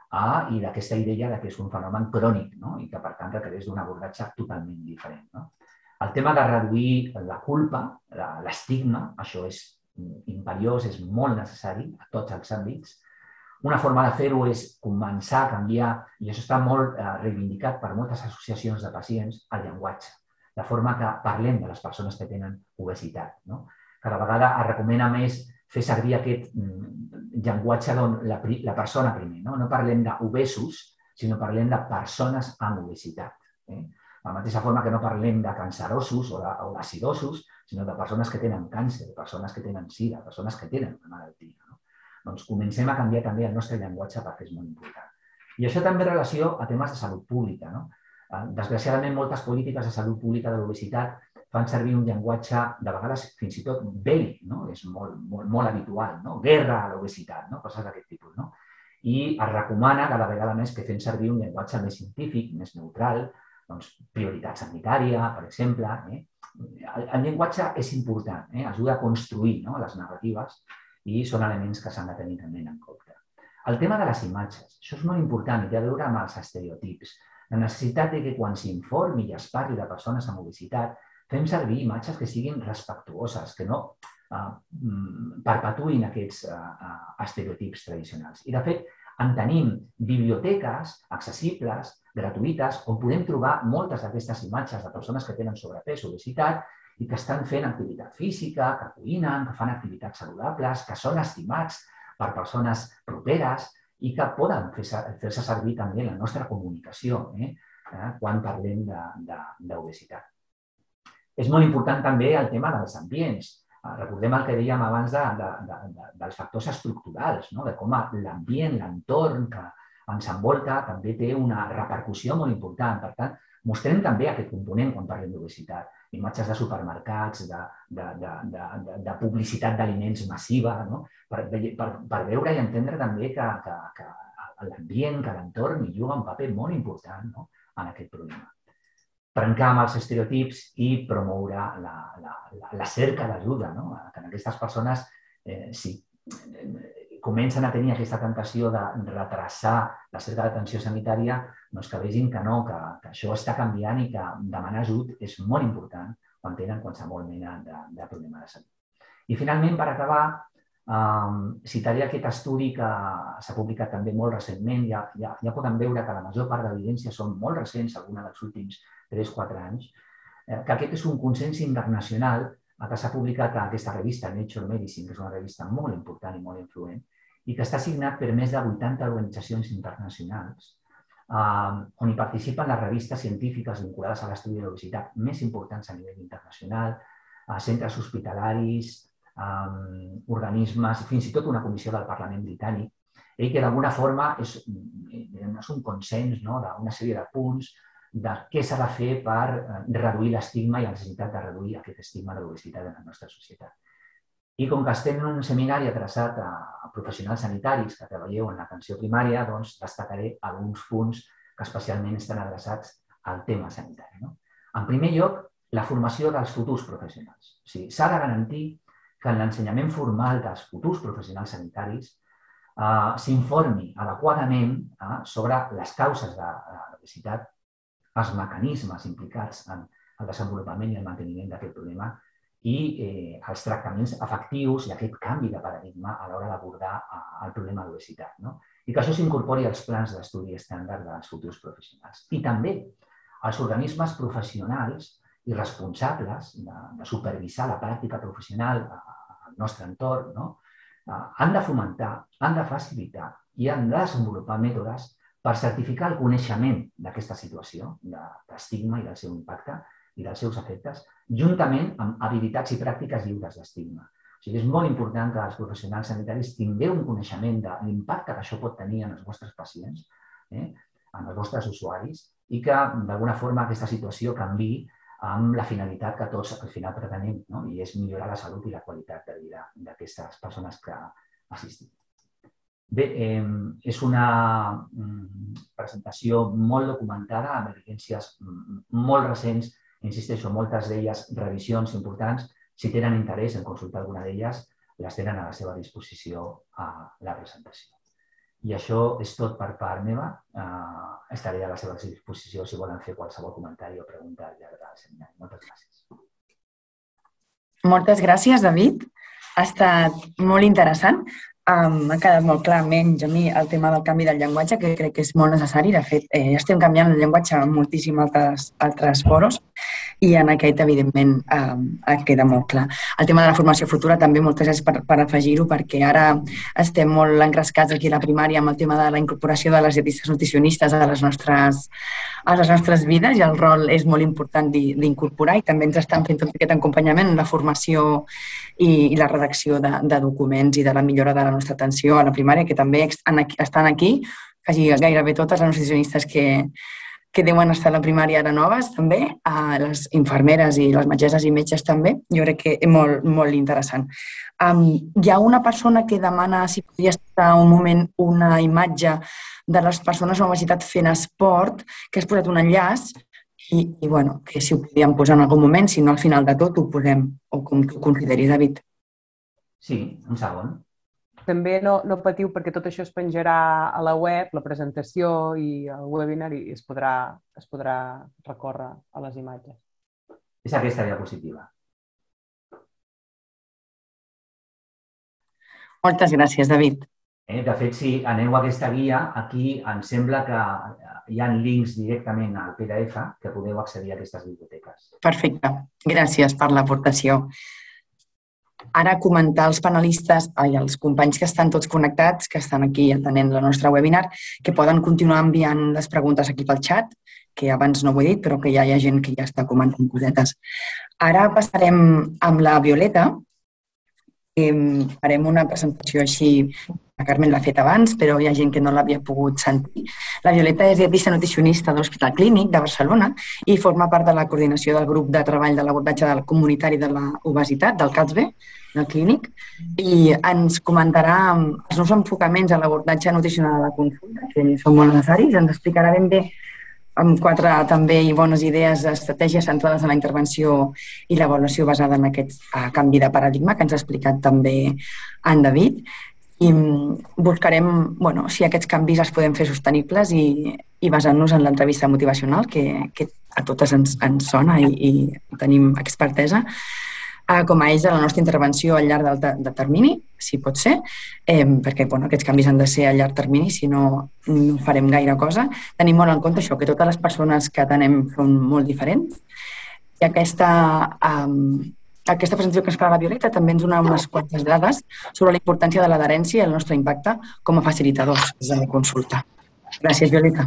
i d'aquesta idea que és un fenomen crònic i que, per tant, requereix d'un abordatge totalment diferent. El tema de reduir la culpa, l'estigma, això és imperiós, és molt necessari a tots els àmbits. Una forma de fer-ho és començar a canviar, i això està molt reivindicat per moltes associacions de pacients, el llenguatge, de forma que parlem de les persones que tenen obesitat. Cada vegada es recomana més fer servir aquest llenguatge d'on la persona primer. No parlem d'obesos, sinó parlem de persones amb obesitat. De la mateixa forma que no parlem de cancerosos o d'acidosos, sinó de persones que tenen càncer, persones que tenen sida, persones que tenen una malaltia. Doncs comencem a canviar també el nostre llenguatge perquè és molt important. I això també en relació a temes de salut pública. Desgraciadament, moltes polítiques de salut pública de l'obesitat fan servir un llenguatge de vegades fins i tot bèl·lic, és molt habitual, guerra a l'obesitat, coses d'aquest tipus. I es recomana cada vegada més que fem servir un llenguatge més científic, més neutral, prioritat sanitària, per exemple. El llenguatge és important, ajuda a construir les narratives i són elements que s'han de tenir també en compte. El tema de les imatges, això és molt important i té a veure amb els estereotips. La necessitat que quan s'informi i es parli de persones amb obesitat fem servir imatges que siguin respectuoses, que no perpetuïn aquests estereotips tradicionals. I, de fet, en tenim biblioteques accessibles, gratuïtes, on podem trobar moltes d'aquestes imatges de persones que tenen sobrepès o obesitat i que estan fent activitat física, que cuinen, que fan activitats saludables, que són estimats per persones properes i que poden fer-se servir també en la nostra comunicació quan parlem d'obesitat. És molt important també el tema dels ambients. Recordem el que dèiem abans dels factors estructurals, de com l'ambient, l'entorn que ens envolta també té una repercussió molt important. Per tant, mostrem també aquest component quan parlem d'obesitat. Imatges de supermercats, de publicitat d'aliments massiva, per veure i entendre també que l'ambient, que l'entorn hi juga un paper molt important en aquest problema. Trencar amb els estereotips i promoure la cerca d'ajuda, que en aquestes persones, si comencen a tenir aquesta tentació de retrasar la cerca d'atenció sanitària, que vegin que no, que això està canviant i que demanar ajut és molt important quan tenen qualsevol mena de problema de salut. I finalment, per acabar, citaré aquest estudi que s'ha publicat també molt recentment. Ja podem veure que la major part d'evidències són molt recents, alguna dels últims tres o quatre anys, que aquest és un consens internacional que s'ha publicat a aquesta revista Nature Medicine, que és una revista molt important i molt influent, i que està signat per més de vuitanta organitzacions internacionals on hi participen les revistes científiques vinculades a l'estudi de l'obesitat més importants a nivell internacional, centres hospitalaris, organismes, fins i tot una comissió del Parlament britànic, i que d'alguna forma és un consens d'una sèrie de punts de què s'ha de fer per reduir l'estigma i la necessitat de reduir aquest estigma de l'obesitat en la nostra societat. I com que estem en un seminari adreçat a professionals sanitaris que treballeu en l'atenció primària, doncs destacaré alguns punts que especialment estan adreçats al tema sanitari. En primer lloc, la formació dels futurs professionals. S'ha de garantir que en l'ensenyament formal dels futurs professionals sanitaris s'informi adequadament sobre les causes de l'obesitat, els mecanismes implicats en el desenvolupament i el manteniment d'aquest problema i els tractaments efectius i aquest canvi de paradigma a l'hora d'abordar el problema d'obesitat. I que això s'incorpori als plans d'estudi estàndard dels futurs professionals. I també els organismes professionals i responsables de supervisar la pràctica professional al nostre entorn han de fomentar, han de facilitar i han de desenvolupar mètodes per certificar el coneixement d'aquesta situació, d'estigma i del seu impacte i dels seus efectes, juntament amb habilitats i pràctiques lliures d'estigma. És molt important que els professionals sanitaris tingueu un coneixement de l'impacte que això pot tenir en els vostres pacients, en els vostres usuaris, i que d'alguna forma aquesta situació canviï amb la finalitat que tots al final pretenem, i és millorar la salut i la qualitat de vida d'aquestes persones que assistim. Bé, és una presentació molt documentada, amb evidències molt recents, insisteixo, moltes d'elles revisions importants. Si tenen interès en consultar alguna d'elles, les tenen a la seva disposició a la presentació. I això és tot per part meva. Estaré a la seva disposició si volen fer qualsevol comentari o pregunta al llarg del seminari. Moltes gràcies. Moltes gràcies, David. Ha estat molt interessant. M'ha quedat molt clar, menys a mi, el tema del canvi del llenguatge, que crec que és molt necessari. De fet, estem canviant el llenguatge en moltíssims altres foros i en aquest, evidentment, queda molt clar. El tema de la formació futura també, moltes gràcies per afegir-ho, perquè ara estem molt encrescats aquí a la primària amb el tema de la incorporació de les dietistes nutricionistes a les nostres vides i el rol és molt important d'incorporar i també ens estan fent tot aquest acompanyament, la formació i la redacció de documents i de la millora de la nostra atenció a la primària, que també estan aquí, quasi gairebé totes les nutricionistes que que deuen estar a la primària ara noves, també, les infermeres i les metgesses i metges també. Jo crec que és molt, molt interessant. Hi ha una persona que demana si podria estar un moment una imatge de les persones amb obesitat fent esport, que has posat un enllaç i, bueno, que si ho podíem posar en algun moment, si no al final de tot ho posem, o com tu consideris, David. Sí, un segon. També no patiu perquè tot això es penjarà a la web, la presentació i el webinar, i es podrà recórrer a les imatges. És aquesta diapositiva. Moltes gràcies, David. De fet, si aneu a aquesta guia, aquí em sembla que hi ha links directament al P D F que podeu accedir a aquestes biblioteques. Perfecte. Gràcies per l'aportació. Ara comentar als panelistes i als companys que estan tots connectats, que estan aquí atenent el nostre webinar, que poden continuar enviant les preguntes aquí pel xat, que abans no ho he dit, però que ja hi ha gent que ja està comentant cosetes. Ara passarem amb la Violeta. Farem una presentació així, la Carmen l'ha fet abans, però hi ha gent que no l'havia pogut sentir. La Violeta és dietista nutricionista de l'Hospital Clínic de Barcelona i forma part de la coordinació del grup de treball de l'abordatge del comunitari de l'obesitat, del CATSB, del Clínic, i ens comentarà els nous enfocaments a l'abordatge nutricional de la consulta, que són molt necessaris, ens explicarà ben bé amb quatre també bones idees d'estratègies centrades en la intervenció i l'avaluació basada en aquest canvi de paradigma que ens ha explicat també en David. I buscarem bueno, si aquests canvis els podem fer sostenibles i, i basant-nos en l'entrevista motivacional, que, que a totes ens, ens sona i, i tenim expertesa, com a eix de la nostra intervenció al llarg del de termini, si pot ser, eh, perquè bueno, aquests canvis han de ser a llarg termini, si no, no farem gaire cosa. Tenim molt en compte això, que totes les persones que atenem són molt diferents i aquesta, um, aquesta presentació que ens farà la Violeta també ens dona unes quantes dades sobre la importància de l'adherència i el nostre impacte com a facilitadors de la consulta. Gràcies, Violeta.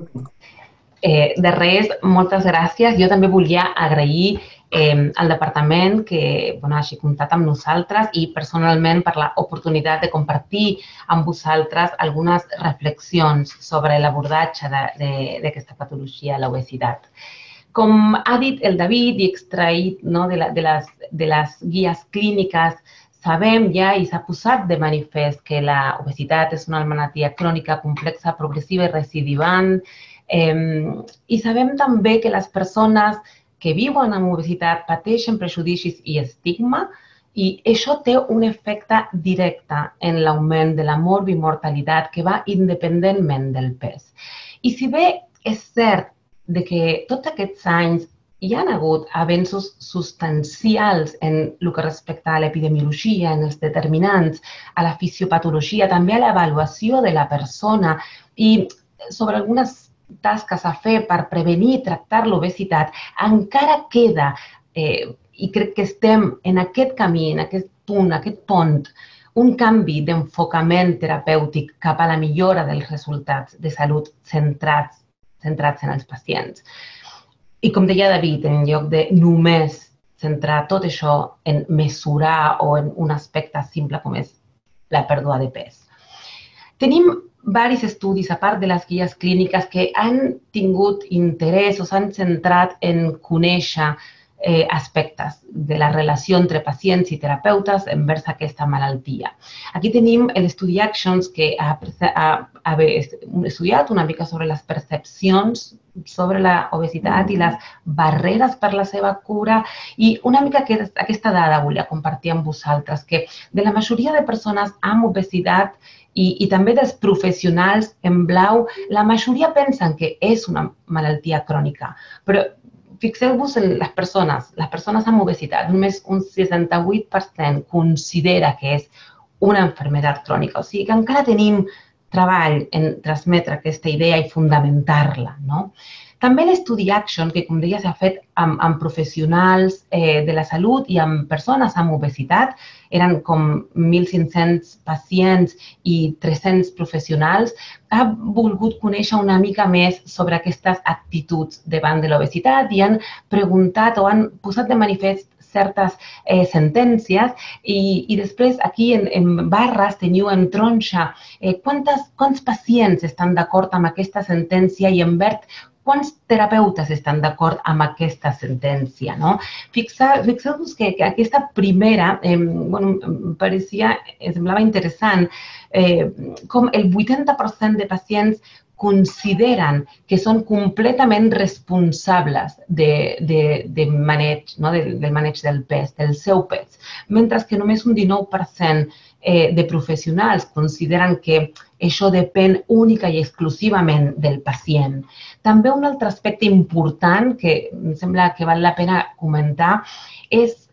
Eh, de res, moltes gràcies. Jo també volia agrair Eh, al departament que bueno, hagi comptat amb nosaltres i personalment per l'oportunitat de compartir amb vosaltres algunes reflexions sobre l'abordatge d'aquesta patologia, l'obesitat. Com ha dit el David i extraït no, de, la, de, les, de les guies clíniques, sabem ja i s'ha posat de manifest que l'obesitat és una malaltia crònica, complexa, progressiva i recidivant. Eh, I sabem també que les persones que viuen amb obesitat pateixen prejudicis i estigma i això té un efecte directe en l'augment de la morbimortalitat que va independentment del pes. I si bé és cert que tots aquests anys hi ha hagut avenços substancials en el que respecta a l'epidemiologia, en els determinants, a la fisiopatologia, també a l'avaluació de la persona i sobre algunes tasques a fer per prevenir i tractar l'obesitat, encara queda, eh, i crec que estem en aquest camí, en aquest punt, aquest pont, un canvi d'enfocament terapèutic cap a la millora dels resultats de salut centrats, centrats en els pacients. I com deia David, en lloc de només centrar tot això en mesurar o en un aspecte simple com és la pèrdua de pes. Tenim diversos estudis, a part de les guies clíniques, que han tingut interès o s'han centrat en conèixer eh, aspectes de la relació entre pacients i terapeutes envers aquesta malaltia. Aquí tenim l'estudi Actions, que ha, ha, ha estudiat una mica sobre les percepcions sobre l'obesitat i les barreres per la seva cura i una mica aquesta dada volia compartir amb vosaltres, que de la majoria de persones amb obesitat I, i també dels professionals en blau, la majoria pensen que és una malaltia crònica, però fixeu-vos en les persones, les persones amb obesitat, només un seixanta-vuit per cent considera que és una malaltia crònica, o sigui que encara tenim treball en transmetre aquesta idea i fundamentar-la, no? També l'estudi Action, que com deia s'ha fet amb, amb professionals eh, de la salut i amb persones amb obesitat, eren com mil cinc-cents pacients i tres-cents professionals, ha volgut conèixer una mica més sobre aquestes actituds davant de l'obesitat i han preguntat o han posat de manifest certes eh, sentències i, i després aquí en, en barres teniu en tronxa eh, quantes, quants pacients estan d'acord amb aquesta sentència i en verd quants terapeutes estan d'acord amb aquesta sentència, no? Fixeu-vos que, que aquesta primera, eh, bueno, em parecia, em semblava interessant, eh, com el vuitanta per cent de pacients consideren que són completament responsables de, de, de maneig, no? del, del maneig del pes, del seu pes, mentre que només un dinou per cent eh, de professionals consideren que això depèn única i exclusivament del pacient. També un altre aspecte important que em sembla que val la pena comentar és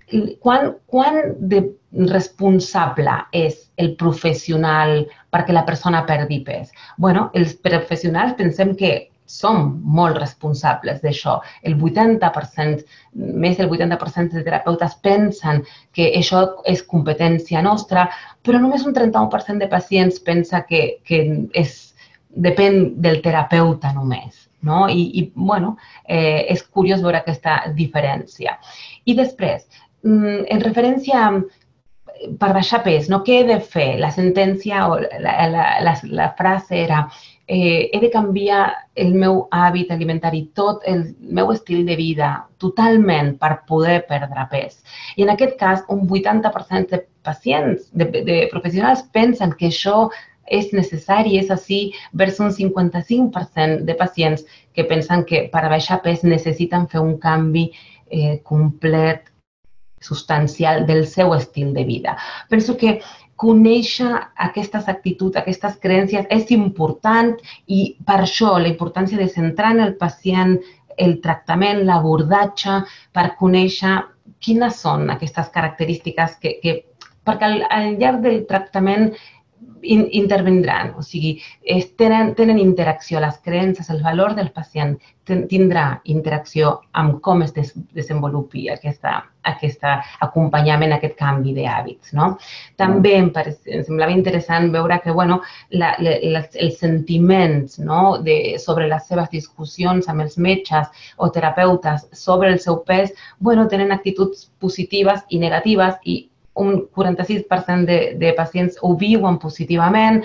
quan, quan de responsable és el professional perquè la persona perdi pes? Bueno, els professionals pensem que som molt responsables d'això. El vuitanta per cent, més del vuitanta per cent de terapeutes pensen que això és competència nostra, però només un trenta-u per cent de pacients pensa que, que és, depèn del terapeuta només. No? I, i bueno, eh, és curiós veure aquesta diferència. I després, en referència a per baixar pes, no? Què he de fer? La sentència o la, la, la, la frase era eh, he de canviar el meu hàbit alimentari, tot el meu estil de vida, totalment per poder perdre pes. I en aquest cas, un vuitanta per cent de pacients, de, de professionals, pensen que això és necessari, és així, vers un cinquanta-cinc per cent de pacients que pensen que per baixar pes necessiten fer un canvi eh, complet, substancial del seu estil de vida. Penso que conèixer aquestes actituds, aquestes creences és important i per això la importància de centrar en el pacient el tractament, l'abordatge, per conèixer quines són aquestes característiques que, que perquè al, al llarg del tractament in, intervindran, o sigui, es, tenen, tenen interacció, les creences, el valor del pacient ten, tindrà interacció amb com es des, desenvolupi aquesta, aquest acompanyament, aquest canvi d'hàbits. No? També em, pareix, em semblava interessant veure que bueno, la, la, els sentiments no, de, sobre les seves discussions amb els metges o terapeutes sobre el seu pes bueno, tenen actituds positives i negatives i un quaranta-sis per cent de, de pacients ho viuen positivament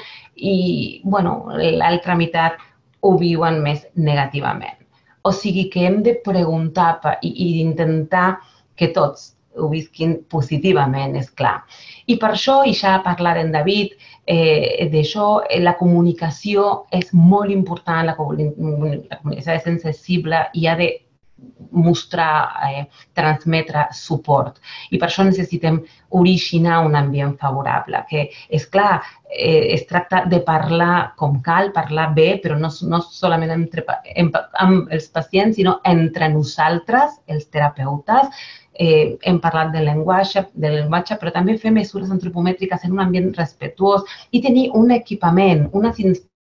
i bueno, l'altra meitat ho viuen més negativament. O sigui que hem de preguntar i, i intentar que tots ho visquin positivament, és clar. I per això, i ja parlar en David, eh, d'això, la comunicació és molt important, la comunicació és sensible i ha de mostrar, eh, transmetre suport. I per això necessitem originar un ambient favorable, que, és clar, eh, es tracta de parlar com cal, parlar bé, però no, no solament entre, amb, amb els pacients, sinó entre nosaltres, els terapeutes. Eh, hem parlat del llenguatge, del llenguatge, però també fer mesures antropomètriques en un ambient respectuós i tenir un equipament, unes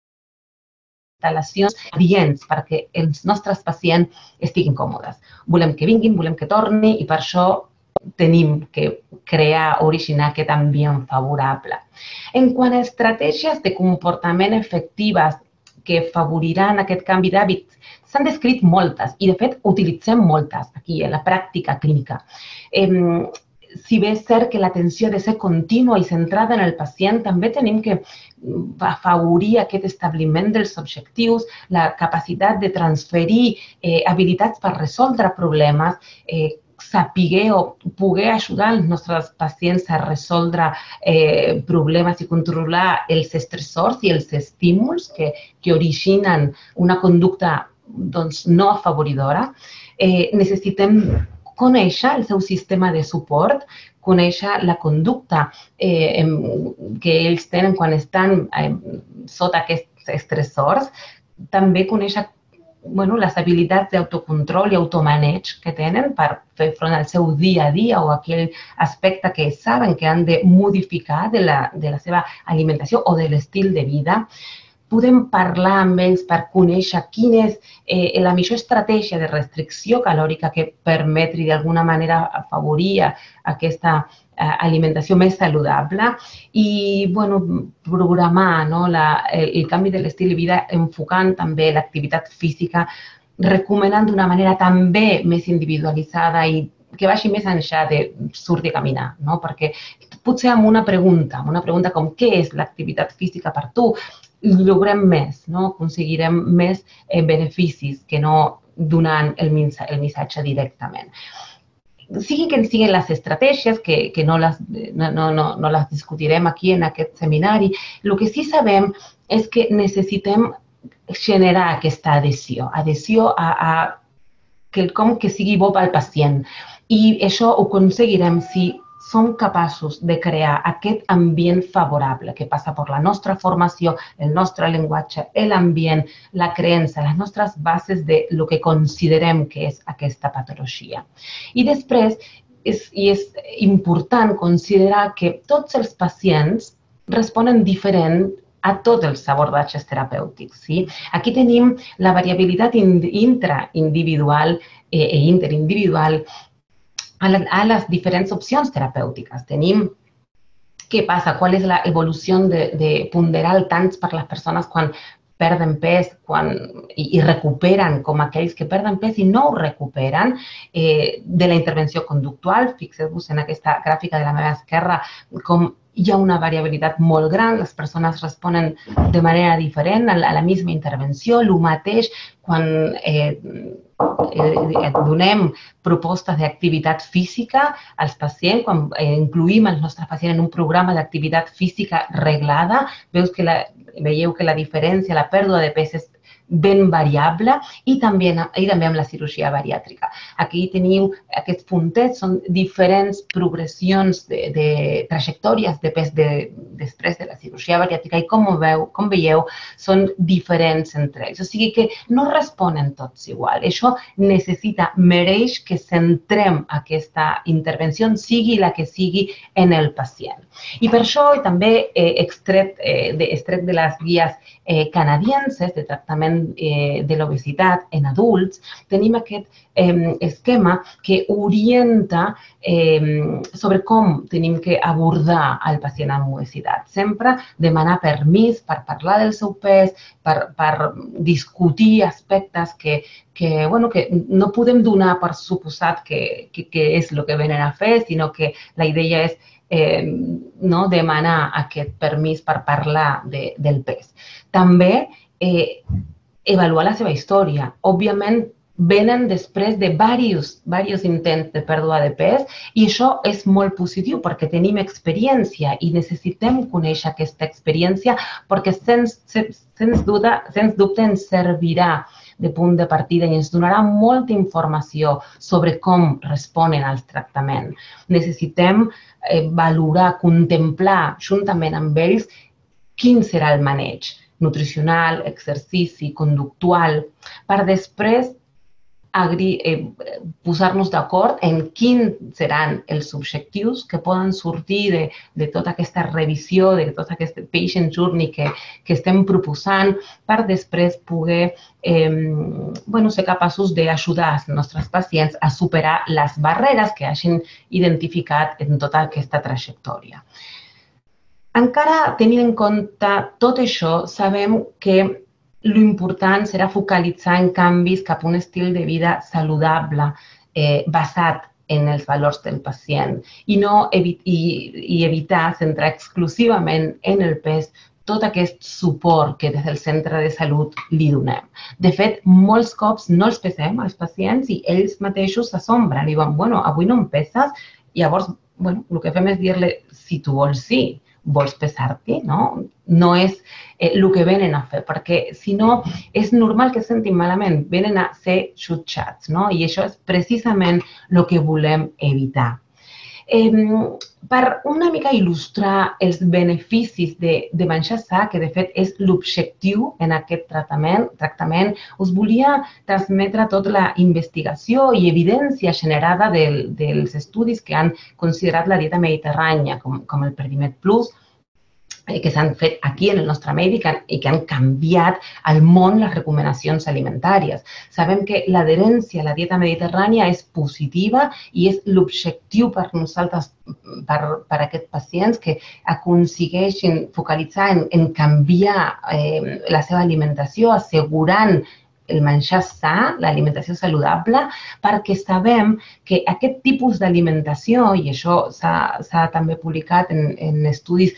instal·lacions adients perquè els nostres pacients estiguin còmodes. Volem que vinguin, volem que torni i per això tenim que crear, originar aquest ambient favorable. En quant a estratègies de comportament efectives que afavoriran aquest canvi d'hàbits, s'han descrit moltes i, de fet, utilitzem moltes aquí en la pràctica clínica. Eh, si bé és cert que l'atenció ha de ser contínua i centrada en el pacient, també tenim que afavorir aquest establiment dels objectius, la capacitat de transferir eh, habilitats per resoldre problemes, eh, saber o poder ajudar els nostres pacients a resoldre eh, problemes i controlar els estressors i els estímuls que, que originen una conducta doncs, no afavoridora. Eh, necessitem conèixer el seu sistema de suport, conèixer la conducta eh, que ells tenen quan estan eh, sota aquests estressors, també conèixer bueno, les habilitats d'autocontrol i automaneig que tenen per fer front al seu dia a dia o aquell aspecte que saben que han de modificar de la, de la seva alimentació o de l'estil de vida. Podem parlar amb ells per conèixer quina és eh, la millor estratègia de restricció calòrica que permetri d'alguna manera afavorir aquesta eh, alimentació més saludable i bueno, programar no, la, el, el canvi de l'estil de vida enfocant també l'activitat física, recomanant d'una manera també més individualitzada i que vagi més enllà de sortir a caminar, no? Perquè potser amb una pregunta, amb una pregunta com què és l'activitat física per tu, logrem més, no? Aconseguirem més eh, beneficis que no donant el, el missatge directament. Siguin que siguin les estratègies, que, que no, les, no, no, no les discutirem aquí en aquest seminari, el que sí sabem és que necessitem generar aquesta adhesió, adhesió a, a quelcom que sigui bo pel pacient. I això ho aconseguirem si som capaços de crear aquest ambient favorable que passa per la nostra formació, el nostre llenguatge, l'ambient, la creença, les nostres bases de lo que considerem que és aquesta patologia. I després, és, i és important considerar que tots els pacients responen diferent a tots els abordatges terapèutics. Sí? Aquí tenim la variabilitat intraindividual i eh, interindividual a, la, a les diferents opcions terapèutiques. Tenim què passa, qual és l'evolució de, de ponderar tants per les persones quan perden pes quan, i, i recuperen, com aquells que perden pes i no ho recuperen, eh, de la intervenció conductual. Fixeu-vos en aquesta gràfica de la meva esquerra com hi ha una variabilitat molt gran, les persones responen de manera diferent a la, a la misma intervenció, el mateix quan eh, eh, donem propostes d'activitat física als pacients, quan eh, incluïm els nostres pacients en un programa d'activitat física reglada, veus que la, veieu que la diferència, la pèrdua de pes és ben variable i també, i també amb la cirurgia bariàtrica. Aquí teniu aquests puntets, són diferents progressions de, de trajectòries de pes de, després de la cirurgia bariàtrica i com, veu, com veieu són diferents entre ells. O sigui que no responen tots igual. Això necessita, mereix que centrem aquesta intervenció, sigui la que sigui, en el pacient. I per això també he extret, eh, de, extret de les guies eh, canadienses de tractament eh, de l'obesitat en adults, tenim aquest eh, esquema que orienta eh, sobre com tenim que abordar el pacient amb obesitat. Sempre demanar permís per parlar del seu pes, per, per discutir aspectes que, que, bueno, que no podem donar per suposat que, que, que és el que venen a fer, sinó que la idea és Eh, no, demanar aquest permís per parlar de, del pes. També eh, avaluar la seva història. Òbviament, venen després de diversos, diversos intents de pèrdua de pes i això és molt positiu perquè tenim experiència i necessitem conèixer aquesta experiència perquè sens, sens, sens, dubte, sens dubte ens servirà de punt de partida i ens donarà molta informació sobre com responen als tractaments. Necessitem eh, valorar, contemplar juntament amb ells quin serà el maneig nutricional, exercici, conductual, per després Eh, posar-nos d'acord en quins seran els objectius que poden sortir de, de tota aquesta revisió, de tot aquest patient journey que, que estem proposant per després poder eh, bueno, ser capaços d'ajudar els nostres pacients a superar les barreres que hagin identificat en tota aquesta trajectòria. Encara tenint en compte tot això, sabem que l'important serà focalitzar en canvis cap a un estil de vida saludable eh, basat en els valors del pacient i, no evi i, i evitar centrar exclusivament en el pes tot aquest suport que des del centre de salut li donem. De fet, molts cops no els pesem als pacients i ells mateixos s'assombren i diuen, bueno, avui no em peses, i llavors, bueno, el que fem és dir-li, si tu vols, sí, vols pesar-t'hi, no? No és eh, el que venen a fer, perquè si no és normal que es sentin malament, venen a ser jutjats, no? I això és precisament el que volem evitar. Eh, per una mica il·lustrar els beneficis de, de menjar sa, que de fet és l'objectiu en aquest tractament, tractament, us volia transmetre tota la investigació i evidència generada del, dels estudis que han considerat la dieta mediterrània, com, com el Predimed Plus, que s'han fet aquí en el nostre medi i que han canviat al món les recomanacions alimentàries. Sabem que l'adherència a la dieta mediterrània és positiva i és l'objectiu per nosaltres, per, per aquests pacients, que aconsegueixin focalitzar en, en canviar eh, la seva alimentació, assegurant el menjar sa, l'alimentació saludable, perquè sabem que aquest tipus d'alimentació, i això s'ha també publicat en, en estudis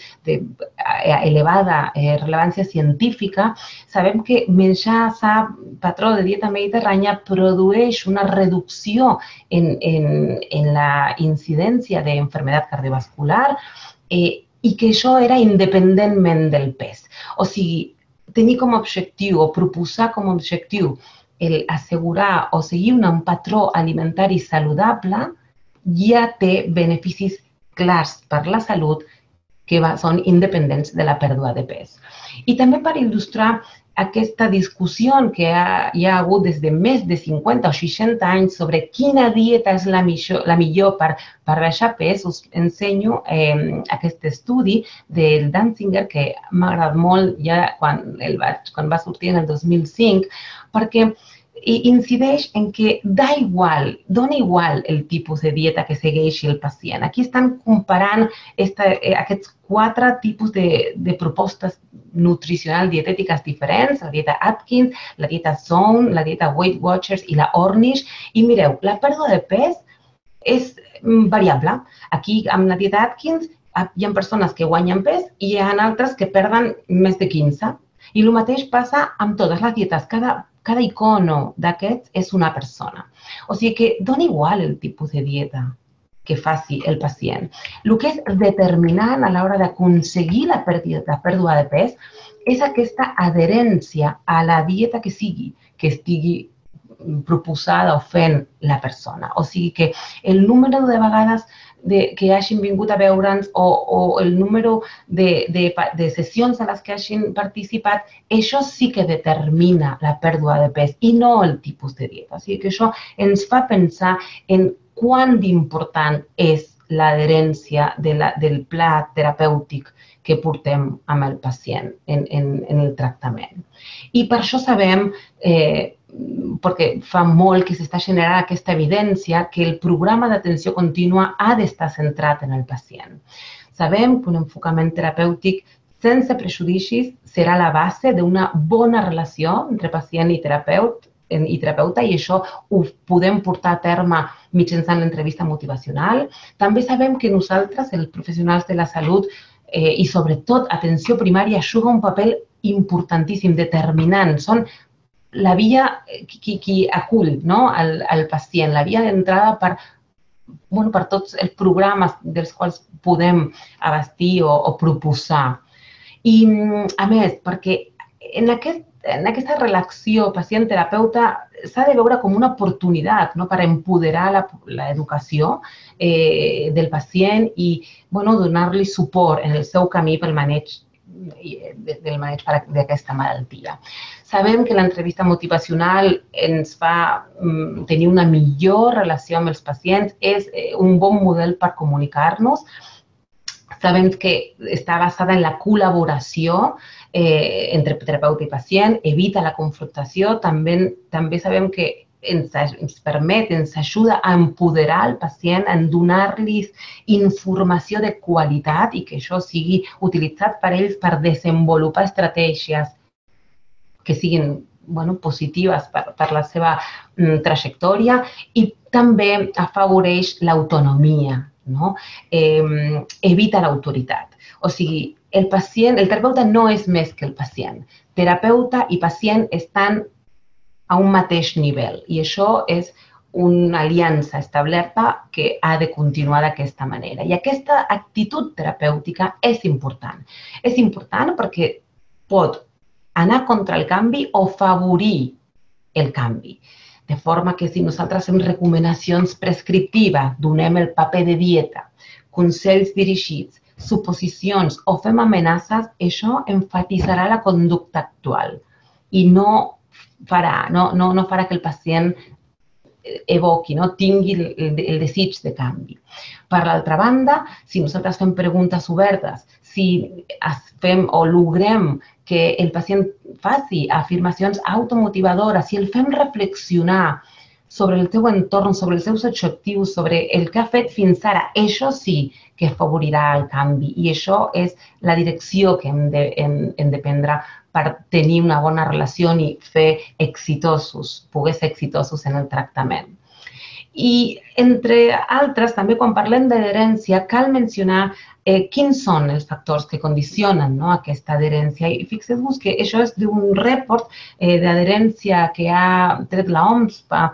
d'elevada eh, rellevància científica, sabem que menjar sa, patró de dieta mediterrània, produeix una reducció en, en, en la incidència d'enfermedad cardiovascular eh, i que això era independentment del pes. O sigui, tenir com a objectiu o proposar com a objectiu el assegurar o seguir un patró alimentari saludable ja té beneficis clars per la salut que són independents de la pèrdua de pes. I també per il·lustrar aquesta discussió que ha, hi ha hagut des de més de cinquanta o seixanta anys sobre quina dieta és la millor, la millor per, per baixar pes, us ensenyo eh, aquest estudi del Danziger, que m'ha agradat molt ja quan, el vaig, quan va sortir en el dos mil cinc, perquè incideix en que da igual, dona igual el tipus de dieta que segueixi el pacient. Aquí estan comparant esta, aquests quatre tipus de, de propostes nutricionals dietètiques diferents, la dieta Atkins, la dieta Zone, la dieta Weight Watchers i la Ornish. I mireu, la pèrdua de pes és variable. Aquí, amb la dieta Atkins, hi ha persones que guanyen pes i hi ha altres que perden més de quinze. I el mateix passa amb totes les dietes. Cada Cada icono d'aquests és una persona. O sigui que dona igual el tipus de dieta que faci el pacient. El que és determinant a l'hora d'aconseguir la pèrdua de pes és aquesta adherència a la dieta que sigui, que estigui proposada o fent la persona. O sigui que el número de vegades de, que hagin vingut a veure'ns o, o el número de, de, de sessions a les que hagin participat, això sí que determina la pèrdua de pes i no el tipus de dieta. O sigui que això ens fa pensar en quant d'important és l'adherència de la, del pla terapèutic que portem amb el pacient en, en, en el tractament. I per això sabem, eh, perquè fa molt que s'està generant aquesta evidència, que el programa d'atenció contínua ha d'estar centrat en el pacient. Sabem que un enfocament terapèutic sense prejudicis serà la base d'una bona relació entre pacient i terapeut, i terapeuta, i això ho podem portar a terme mitjançant l'entrevista motivacional. També sabem que nosaltres, els professionals de la salut, eh, i sobretot atenció primària, juga un paper importantíssim, determinant. Són la via qui, qui acull, no? el, el pacient, la via d'entrada per, bueno, per tots els programes dels quals podem abastir o, o proposar. I, a més, perquè en, aquest, en aquesta relació pacient-terapeuta s'ha de veure com una oportunitat, no? Per empoderar l'educació eh, del pacient i bueno, donar-li suport en el seu camí pel maneig del maneig d'aquesta malaltia. Sabem que l'entrevista motivacional ens fa mm, tenir una millor relació amb els pacients, és un bon model per comunicar-nos. Sabem que està basada en la col·laboració eh, entre terapeuta i pacient, evita la confrontació. També, també sabem que ens, ens permet, ens ajuda a empoderar el pacient, a donar-li informació de qualitat i que això sigui utilitzat per ells per desenvolupar estratègies que siguin bueno, positives per, per la seva mm, trajectòria i també afavoreix l'autonomia, no? eh, evita l'autoritat. O sigui, el pacient, el terapeuta no és més que el pacient. Terapeuta i pacient estan a un mateix nivell i això és una aliança establerta que ha de continuar d'aquesta manera. I aquesta actitud terapèutica és important. És important perquè pot anar contra el canvi o favorir el canvi. De forma que si nosaltres fem recomanacions prescriptives, donem el paper de dieta, consells dirigits, suposicions o fem amenaces, això enfatitzarà la conducta actual i no farà, no, no, no farà que el pacient evoqui, no? Tingui el, el desig de canvi. Per l'altra banda, si nosaltres fem preguntes obertes, si fem o logrem que el pacient faci afirmacions automotivadores, si el fem reflexionar sobre el seu entorn, sobre els seus objectius, sobre el que ha fet fins ara, això sí que afavorirà el canvi i això és la direcció que hem de, hem, hem de prendre per tenir una bona relació i fer exitosos, poder ser exitosos en el tractament. I, entre altres, també quan parlem d'adherència, cal mencionar eh, quins són els factors que condicionen no, aquesta adherència. I fixeu-vos que això és d'un report eh, d'adherència que ha tret l'O M S fa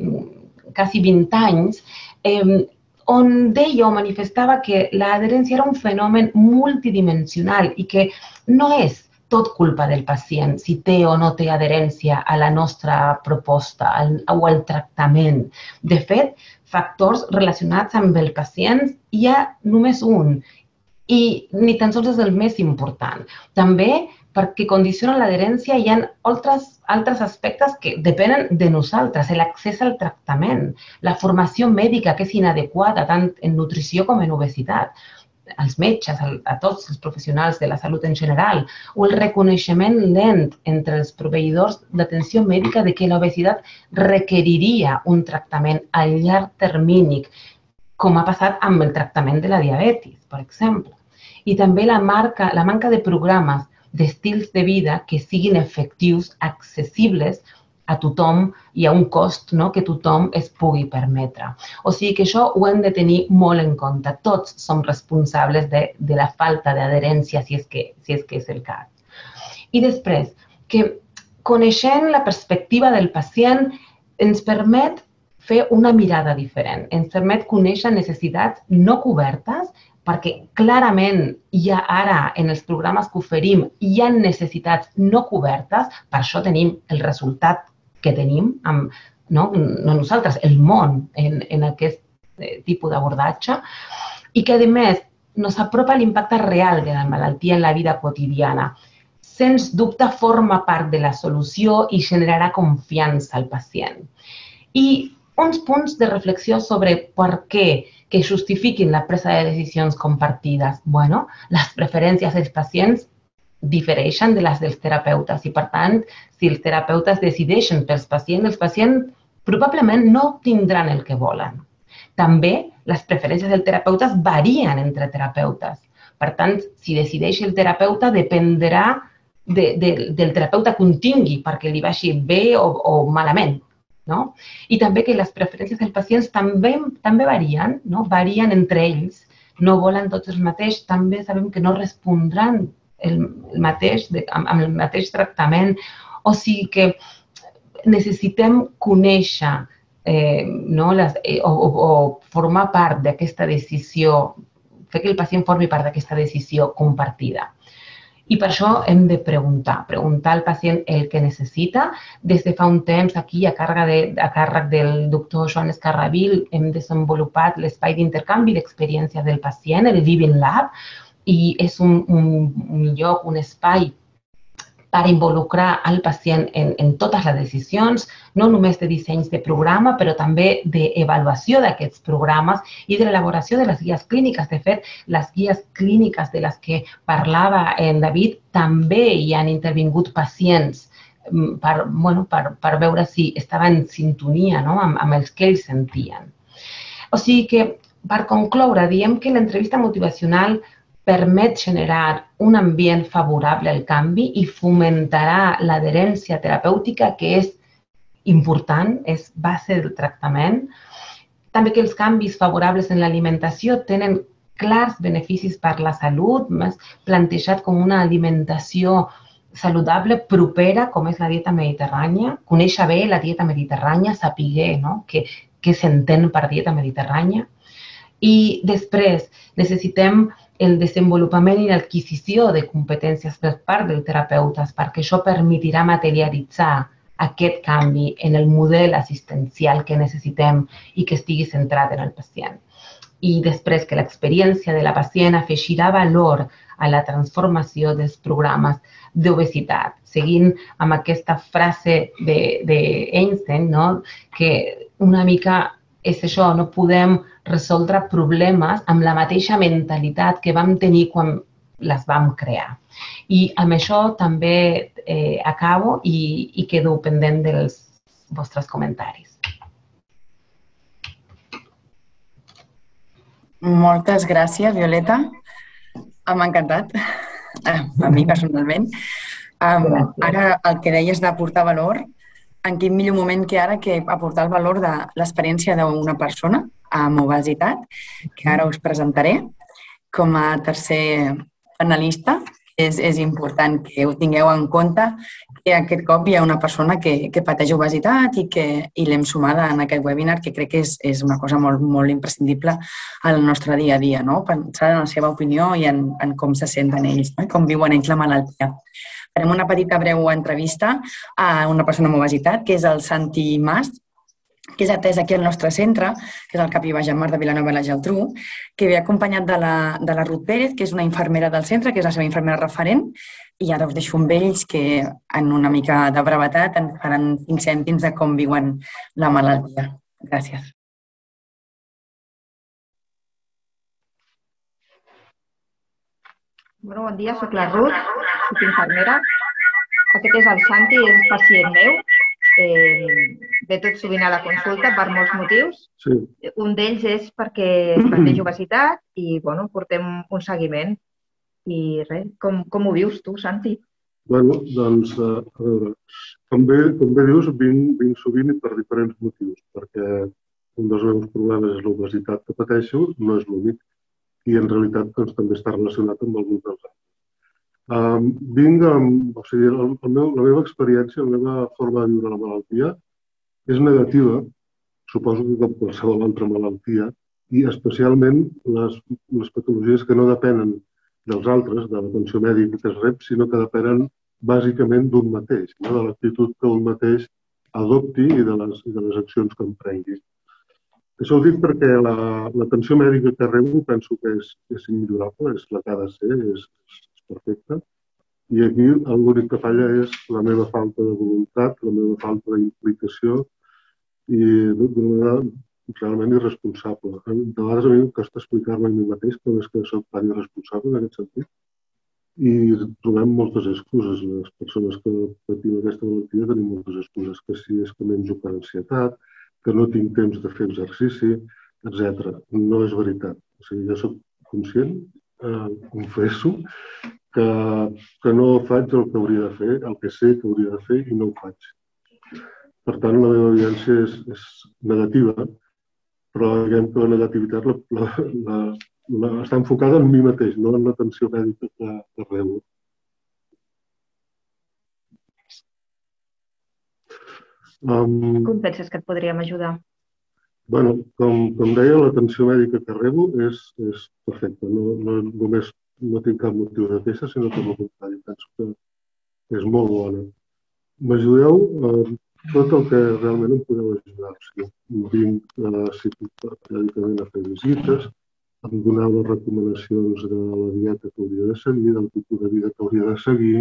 quasi vint anys, eh, on deia o manifestava que l'adherència era un fenomen multidimensional i que no és tot culpa del pacient, si té o no té adherència a la nostra proposta al, o al tractament. De fet, factors relacionats amb el pacient hi ha només un i ni tan sols és el més important. També perquè condicionen l'adherència hi ha altres, altres aspectes que depenen de nosaltres, l'accés al tractament, la formació mèdica que és inadequada tant en nutrició com en obesitat, als metges, a tots els professionals de la salut en general, o el reconeixement lent entre els proveïdors d'atenció mèdica de que l'obesitat requeriria un tractament a llarg termini, com ha passat amb el tractament de la diabetis, per exemple. I també la, marca, la manca de programes d'estils de vida que siguin efectius, accessibles a tothom i a un cost no, que tothom es pugui permetre. O sigui que això ho hem de tenir molt en compte. Tots som responsables de, de la falta d'adherència, si, és que, si és que és el cas. I després, que coneixent la perspectiva del pacient ens permet fer una mirada diferent, ens permet conèixer necessitats no cobertes, perquè clarament hi ha ara, en els programes que oferim, hi ha necessitats no cobertes, per això tenim el resultat que tenim, amb, no, no nosaltres, el món en, en aquest tipus d'abordatge, i que, a més, nos apropa l'impacte real de la malaltia en la vida quotidiana. Sens dubte, forma part de la solució i generarà confiança al pacient. I uns punts de reflexió sobre per què que justifiquin la presa de decisions compartides. Bueno, les preferències dels pacients difereixen de les dels terapeutes i, per tant, si els terapeutes decideixen pels pacients, els pacients probablement no obtindran el que volen. També les preferències dels terapeutes varien entre terapeutes. Per tant, si decideix el terapeuta, dependrà de, de, del terapeuta que un tingui perquè li vagi bé o, o malament. No? I també que les preferències dels pacients també, també varien, no? Varien entre ells, no volen tots els mateixos, també sabem que no respondran el, el mateix, de, amb, amb el mateix tractament, o sigui que necessitem conèixer eh, no? Les, eh, o, o, o formar part d'aquesta decisió, fer que el pacient formi part d'aquesta decisió compartida. I per això hem de preguntar, preguntar al pacient el que necessita. Des de fa un temps, aquí, a càrrec, de, a càrrec del doctor Joan Escarravil, hem desenvolupat l'espai d'intercanvi d'experiències del pacient, el Living Lab, i és un, un, un lloc, un espai per involucrar al pacient en, en totes les decisions, no només de dissenys de programa, però també d'avaluació d'aquests programes i de l'elaboració de les guies clíniques. De fet, les guies clíniques de les que parlava en David també hi han intervingut pacients per, bueno, per, per veure si estava en sintonia no? amb, amb els que ells sentien. O sigui que, per concloure, diem que l'entrevista motivacional permet generar un ambient favorable al canvi i fomentarà l'adherència terapèutica, que és important, és base del tractament. També que els canvis favorables en l'alimentació tenen clars beneficis per la salut, més plantejat com una alimentació saludable, propera, com és la dieta mediterrània. Conèixer bé la dieta mediterrània, saber no? que, que s'entén per dieta mediterrània. I després necessitem el desenvolupament i l'adquisició de competències per part dels terapeutes perquè això permetirà materialitzar aquest canvi en el model assistencial que necessitem i que estigui centrat en el pacient. I després que l'experiència de la pacient afegirà valor a la transformació dels programes d'obesitat. Seguint amb aquesta frase d'Einstein, no? Que una mica és això, no podem resoldre problemes amb la mateixa mentalitat que vam tenir quan les vam crear. I amb això també eh, acabo i, i quedo pendent dels vostres comentaris. Moltes gràcies, Violeta. M'ha encantat, a mi personalment. Um, ara, el que deies d'aportar valor, en quin millor moment que ara que aportar el valor de l'experiència d'una persona amb obesitat, que ara us presentaré com a tercer panelista. És, és important que ho tingueu en compte, que aquest cop hi ha una persona que, que pateix obesitat i que i l'hem sumada en aquest webinar, que crec que és, és una cosa molt, molt imprescindible al nostre dia a dia, no? Pensar en la seva opinió i en, en com se senten ells, no? I com viuen ells la malaltia. Farem una petita breu entrevista a una persona amb obesitat, que és el Santi Mas. que és atès aquí al nostre centre, que és el Cap i Baix Mar de Vilanova i la Geltrú, que ve acompanyat de la, de la Ruth Pérez, que és una infermera del centre, que és la seva infermera referent, i ara us deixo amb ells que, en una mica de brevetat, ens faran cinc cèntims de com viuen la malaltia. Gràcies. Bueno, bon dia, soc la Ruth, soc infermera. Aquest és el Santi, és pacient meu. Eh, ve tot sovint a la consulta per molts motius. Sí. Un d'ells és perquè pateix obesitat i bueno, portem un seguiment. I res, com, com ho vius tu, Santi? Bueno, doncs, a veure, com bé, com bé dius, vinc, vinc sovint i per diferents motius, perquè un dels meus problemes és l'obesitat que pateixo, no és l'únic, i en realitat doncs, també està relacionat amb alguns dels altres. Um, vinc amb, o sigui, el, el meu, la meva experiència, la meva forma de viure la malaltia és negativa, suposo que com qualsevol altra malaltia, i especialment les, les patologies que no depenen dels altres, de l'atenció mèdica que es rep, sinó que depenen bàsicament d'un mateix, no? De l'actitud que un mateix adopti i de les, i de les accions que emprengui. Això ho dic perquè l'atenció la, mèdica que rebo penso que és, és immillorable, és la que ha de ser, és, és perfecta. I aquí l'únic que falla és la meva falta de voluntat, la meva falta d'implicació i d'una manera realment irresponsable. De vegades a mi em costa explicar-me a mi mateix com és que soc tan irresponsable en aquest sentit. I trobem moltes excuses. Les persones que patim aquesta malaltia tenim moltes excuses, que si és que menjo per ansietat, que no tinc temps de fer exercici, etcètera. No és veritat. O sigui, jo soc conscient, eh, confesso, que, que no faig el que hauria de fer, el que sé que hauria de fer i no ho faig. Per tant, la meva evidència és, és negativa, però diguem que la negativitat la, la, la, la, està enfocada en mi mateix, no en l'atenció mèdica que, que rebo. Um, Com penses que et podríem ajudar? Bueno, com, com deia, l'atenció mèdica que rebo és, és perfecta. No, no, només no tinc cap motiu de queixa, sinó que al contrari, penso que és molt bona. M'ajudeu eh, tot el que realment em podeu ajudar. O sigui, vinc eh, si periòdicament a fer visites, em doneu les recomanacions de la dieta que hauria de seguir, del tipus de vida que hauria de seguir.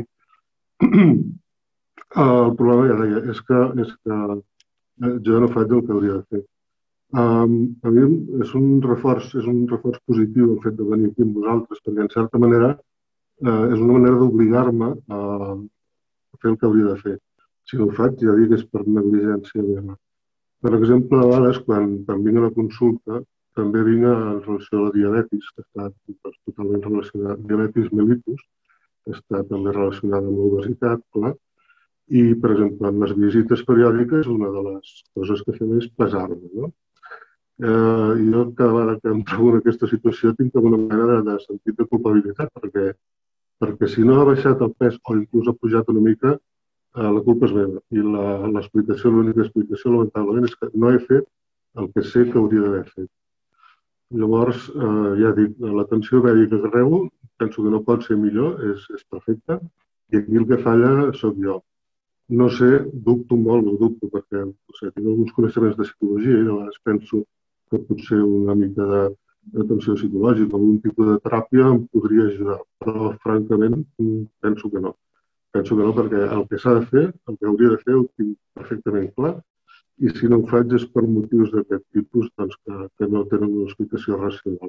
El problema, ja deia, és que, és que jo no faig el que hauria de fer. Um, a mi és un reforç, és un reforç positiu el fet de venir aquí amb vosaltres, perquè en certa manera eh, és una manera d'obligar-me a fer el que hauria de fer. Si no ho faig, ja dic, és per negligència meva. Per exemple, a vegades, quan, quan vinc a la consulta, també vinc en relació a la diabetis, que està totalment relacionada, diabetis mellitus, que està també relacionada amb l'obesitat, clar. I, per exemple, en les visites periòdiques, una de les coses que fem és pesar-me, no? Eh, jo cada vegada que em trobo en aquesta situació tinc alguna manera de, de sentit de culpabilitat, perquè, perquè si no ha baixat el pes o inclús ha pujat una mica, eh, la culpa és meva. I l'explicació, l'única explicació, lamentablement, és que no he fet el que sé que hauria d'haver fet. Llavors, eh, ja dic, l'atenció mèdica que rebo, penso que no pot ser millor, és, és perfecta, i aquí el que falla sóc jo. No sé, dubto molt, ho dubto, perquè o sigui, tinc alguns coneixements de psicologia i a vegades penso que potser una mica d'atenció psicològica o un tipus de teràpia em podria ajudar, però francament penso que no. Penso que no perquè el que s'ha de fer, el que hauria de fer ho tinc perfectament clar i si no ho faig és per motius d'aquest tipus doncs, que, que no tenen una explicació racional.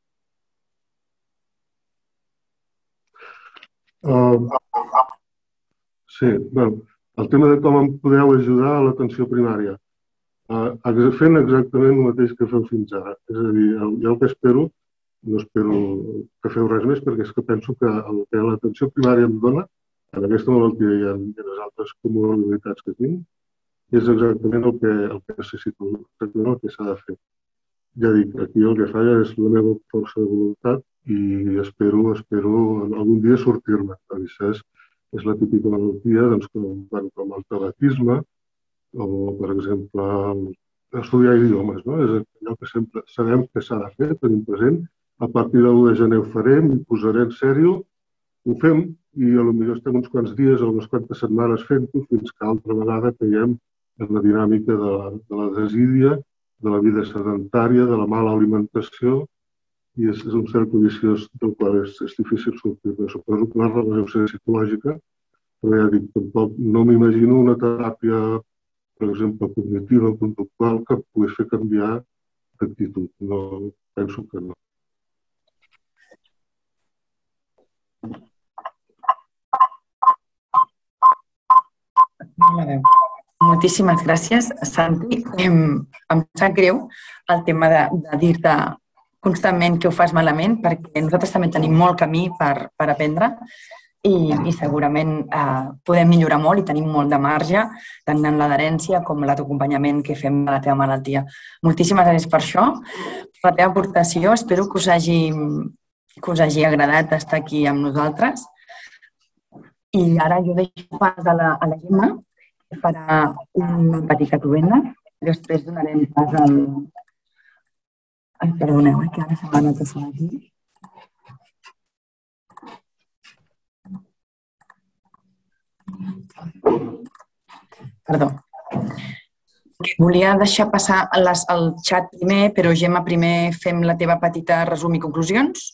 Uh, sí, bueno, el tema de com em podeu ajudar a l'atenció primària. Uh, fent exactament el mateix que feu fins ara. És a dir, jo el que espero, no espero que feu res més, perquè és que penso que el que l'atenció primària em dona, en aquesta malaltia i en, en les altres comorbiditats que tinc, és exactament el que, el que necessito, exactament el que s'ha de fer. Ja dic, aquí el que falla és la meva força de voluntat i espero, espero algun dia sortir-me. Això és, és la típica malaltia doncs, com, com el tabaquisme, o, per exemple, estudiar idiomes. No? És allò que sempre sabem que s'ha de fer, tenim present. A partir de l'u de gener ho farem, hi posaré en sèrio, ho fem i potser estem uns quants dies o unes quantes setmanes fent-ho fins que altra vegada caiem en la dinàmica de la, de la desídia, de la vida sedentària, de la mala alimentació, i és, és un cercle viciós del qual és, és difícil sortir. Suposo que la relació és psicològica, però ja dic, tampoc no m'imagino una teràpia, per exemple, cognitiva o conductual que pogués fer canviar d'actitud. No, penso que no. Moltíssimes gràcies, Santi. Em, em sap greu el tema de, de dir-te constantment que ho fas malament, perquè nosaltres també tenim molt camí per, per aprendre i, i segurament eh, podem millorar molt i tenim molt de marge, tant en l'adherència com l'acompanyament que fem a la teva malaltia. Moltíssimes gràcies per això, per la teva aportació. Espero que us hagi, que us hagi agradat estar aquí amb nosaltres. I ara jo deixo pas a la, a la Gemma, que farà una petita cloenda. Després donarem pas al... Ai, perdoneu, que ara se m'ha anat a sonar aquí. Perdó. Volia deixar passar les, el xat primer, però Gemma, primer fem la teva petita resum i conclusions?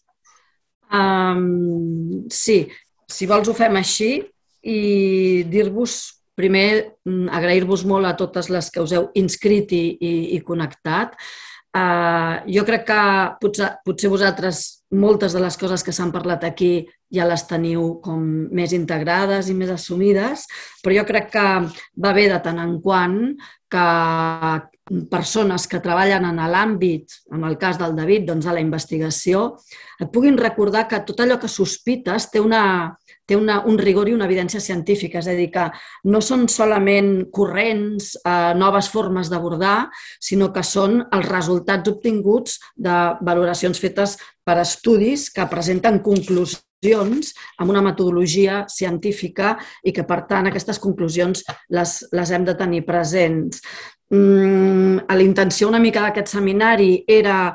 Um, sí. Si vols ho fem així i dir-vos, primer, agrair-vos molt a totes les que us heu inscrit i, i, i connectat. Uh, jo crec que potser, potser vosaltres moltes de les coses que s'han parlat aquí ja les teniu com més integrades i més assumides, però jo crec que va bé de tant en quant que persones que treballen en l'àmbit, en el cas del David, doncs a la investigació, et puguin recordar que tot allò que sospites té, una, té una, un rigor i una evidència científica, és a dir, que no són solament corrents, eh, noves formes d'abordar, sinó que són els resultats obtinguts de valoracions fetes per estudis que presenten conclusions amb una metodologia científica i que, per tant, aquestes conclusions les, les hem de tenir presents. Mm, la intenció una mica d'aquest seminari era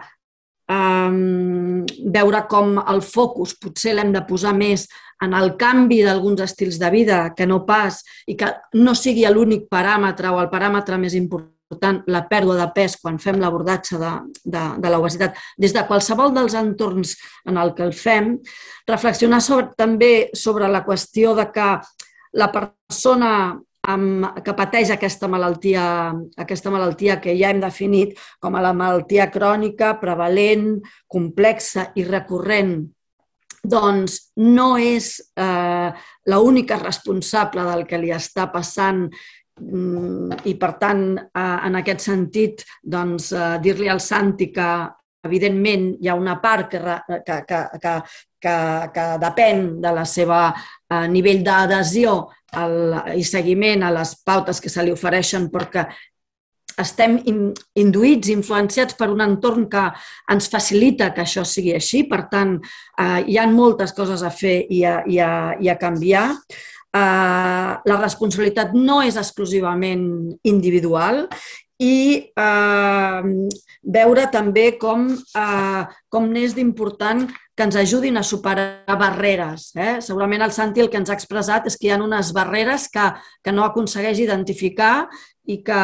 um, veure com el focus potser l'hem de posar més en el canvi d'alguns estils de vida que no pas, i que no sigui l'únic paràmetre o el paràmetre més important, la pèrdua de pes quan fem l'abordatge de, de, de l'obesitat des de qualsevol dels entorns en el que el fem, reflexionar sobre, també sobre la qüestió de que la persona amb, que pateix aquesta malaltia, aquesta malaltia que ja hem definit com a la malaltia crònica, prevalent, complexa i recurrent, doncs no és eh, l'única responsable del que li està passant i, per tant, en aquest sentit, doncs, dir-li al Santi que, evidentment, hi ha una part que, que, que, que, que, que depèn de la seva nivell d'adhesió i seguiment a les pautes que se li ofereixen, perquè estem induïts, influenciats per un entorn que ens facilita que això sigui així. Per tant, hi ha moltes coses a fer i a, i a, i a canviar. Uh, la responsabilitat no és exclusivament individual i uh, veure també com, uh, com n'és d'important que ens ajudin a superar barreres. Eh? Segurament el Santi el que ens ha expressat és que hi ha unes barreres que, que no aconsegueix identificar i que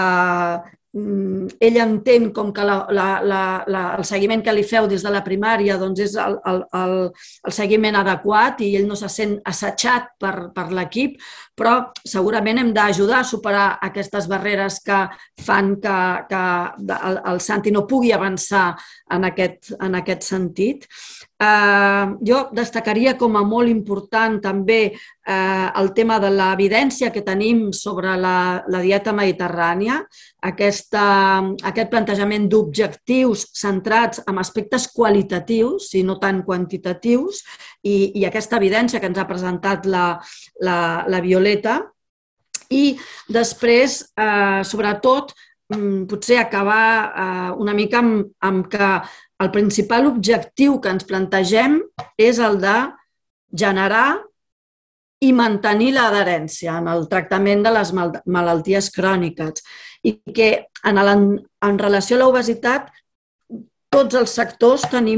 ell entén com que la, la, la, la, el seguiment que li feu des de la primària doncs és el, el, el, el seguiment adequat i ell no se sent assetjat per, per l'equip, però segurament hem d'ajudar a superar aquestes barreres que fan que, que el, el Santi no pugui avançar en aquest, en aquest sentit. Eh, jo destacaria com a molt important també eh, el tema de l'evidència que tenim sobre la, la dieta mediterrània, aquesta, aquest plantejament d'objectius centrats en aspectes qualitatius i no tant quantitatius, i, i aquesta evidència que ens ha presentat la, la, la Violeta. I després, eh, sobretot, potser acabar eh, una mica amb, amb que el principal objectiu que ens plantegem és el de generar i mantenir l'adherència en el tractament de les malalties cròniques i que en, el, en relació a l'obesitat tots els sectors tenim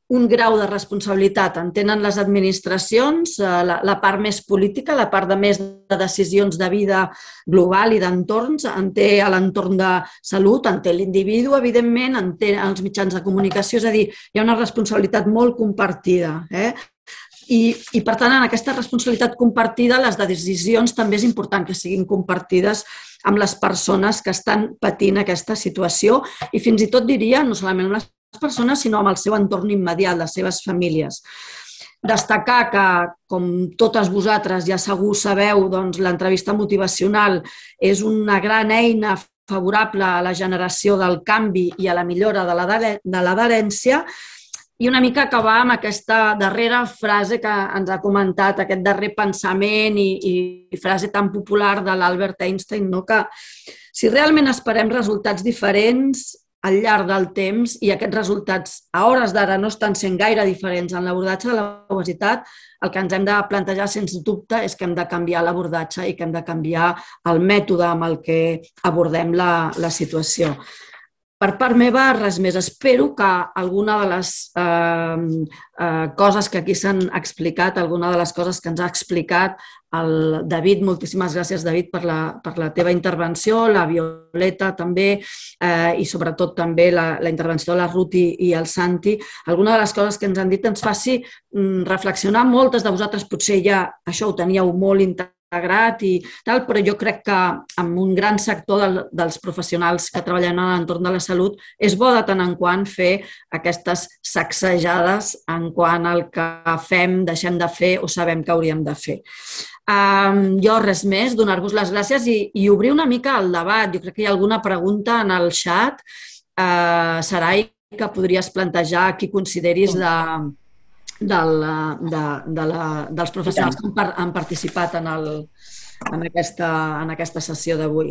un grau de responsabilitat. En tenen les administracions, la, la part més política, la part de més de decisions de vida global i d'entorns, en té l'entorn de salut, en té l'individu, evidentment, en té els mitjans de comunicació, és a dir, hi ha una responsabilitat molt compartida. Eh? I, I, per tant, en aquesta responsabilitat compartida, les decisions també és important que siguin compartides amb les persones que estan patint aquesta situació i fins i tot diria, no solament amb les persones, sinó amb el seu entorn immediat, les seves famílies. Destacar que, com totes vosaltres ja segur sabeu, doncs, l'entrevista motivacional és una gran eina favorable a la generació del canvi i a la millora de l'adherència. I una mica acabar amb aquesta darrera frase que ens ha comentat, aquest darrer pensament i, i frase tan popular de l'Albert Einstein, no? Que si realment esperem resultats diferents al llarg del temps i aquests resultats a hores d'ara no estan sent gaire diferents en l'abordatge de l'obesitat, el que ens hem de plantejar sens dubte és que hem de canviar l'abordatge i que hem de canviar el mètode amb el que abordem la, la situació. Per part meva, res més. Espero que alguna de les eh, eh, coses que aquí s'han explicat, alguna de les coses que ens ha explicat el David, moltíssimes gràcies, David, per la, per la teva intervenció, la Violeta també, eh, i sobretot també la, la intervenció de la Ruth i, i el Santi. Alguna de les coses que ens han dit ens faci mm, reflexionar. Moltes de vosaltres potser ja això ho teníeu molt integrat i tal, però jo crec que amb un gran sector del, dels professionals que treballen a l'entorn de la salut és bo de tant en quant fer aquestes sacsejades en quant al que fem, deixem de fer o sabem que hauríem de fer. Um, jo res més, donar-vos les gràcies i, i obrir una mica el debat. Jo crec que hi ha alguna pregunta en el xat. Uh, Sarai, que podries plantejar qui consideris de, de la, de, de la, dels professionals que han participat en, el, en, aquesta, en aquesta sessió d'avui.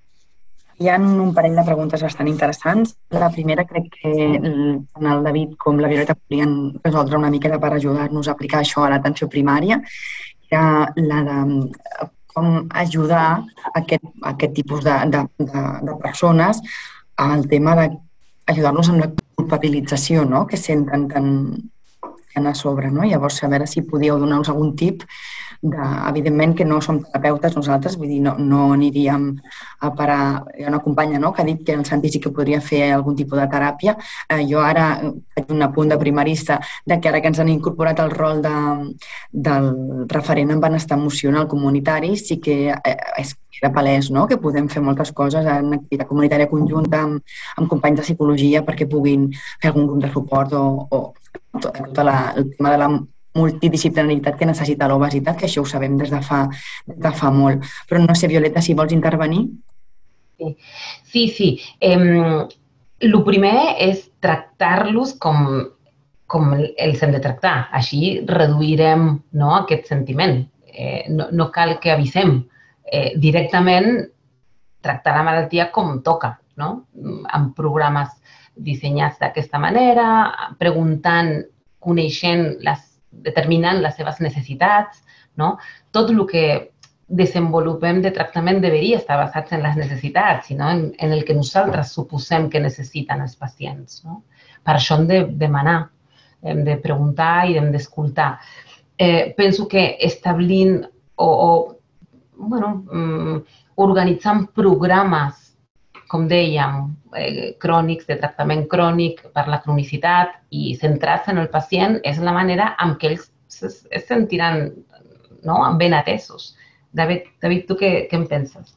Hi ha un parell de preguntes bastant interessants. La primera crec que tant el David com la Violeta podrien resoldre una miqueta per ajudar-nos a aplicar això a l'atenció primària. Era la de com ajudar aquest, aquest tipus de, de, de, de persones al tema d'ajudar-los amb la culpabilització, no? Que senten tan, tan a sobre. No? Llavors, a veure si podíeu donar-nos algun tip. De, evidentment que no som terapeutes nosaltres, vull dir, no, no aniríem a parar. Hi ha una companya, no?, que ha dit que el Santi sí que podria fer algun tipus de teràpia. Eh, jo ara faig un apunt de primarista de que ara que ens han incorporat el rol de, del referent en benestar emocional comunitari, sí que eh, és queda palès, no?, que podem fer moltes coses en activitat comunitària conjunta amb, amb companys de psicologia perquè puguin fer algun grup de suport o, o tot, tot la, el tema de la multidisciplinaritat que necessita l'obesitat, que això ho sabem des de fa, des de fa molt. Però no sé, Violeta, si vols intervenir. Sí, sí. sí. Eh, el primer és tractar-los com, com els hem de tractar. Així reduirem, no, aquest sentiment. Eh, no, no cal que avisem. Eh, directament tractar la malaltia com toca, no? Amb programes dissenyats d'aquesta manera, preguntant, coneixent les determinant les seves necessitats, no? Tot el que desenvolupem de tractament deveria estar basat en les necessitats, sinó en, en el que nosaltres suposem que necessiten els pacients. No? Per això hem de demanar, hem de preguntar i hem d'escoltar. Eh, penso que establint o, o bueno, mm, organitzant programes, com dèiem, eh, crònics, de tractament crònic per la cronicitat i centrar-se en el pacient és la manera en què ells es, es sentiran, no?, ben atesos. David, David, tu què, què en penses?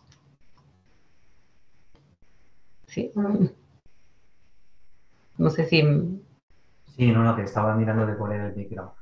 Sí? No sé si... Sí, no, no, que estaba mirando de poner el micro.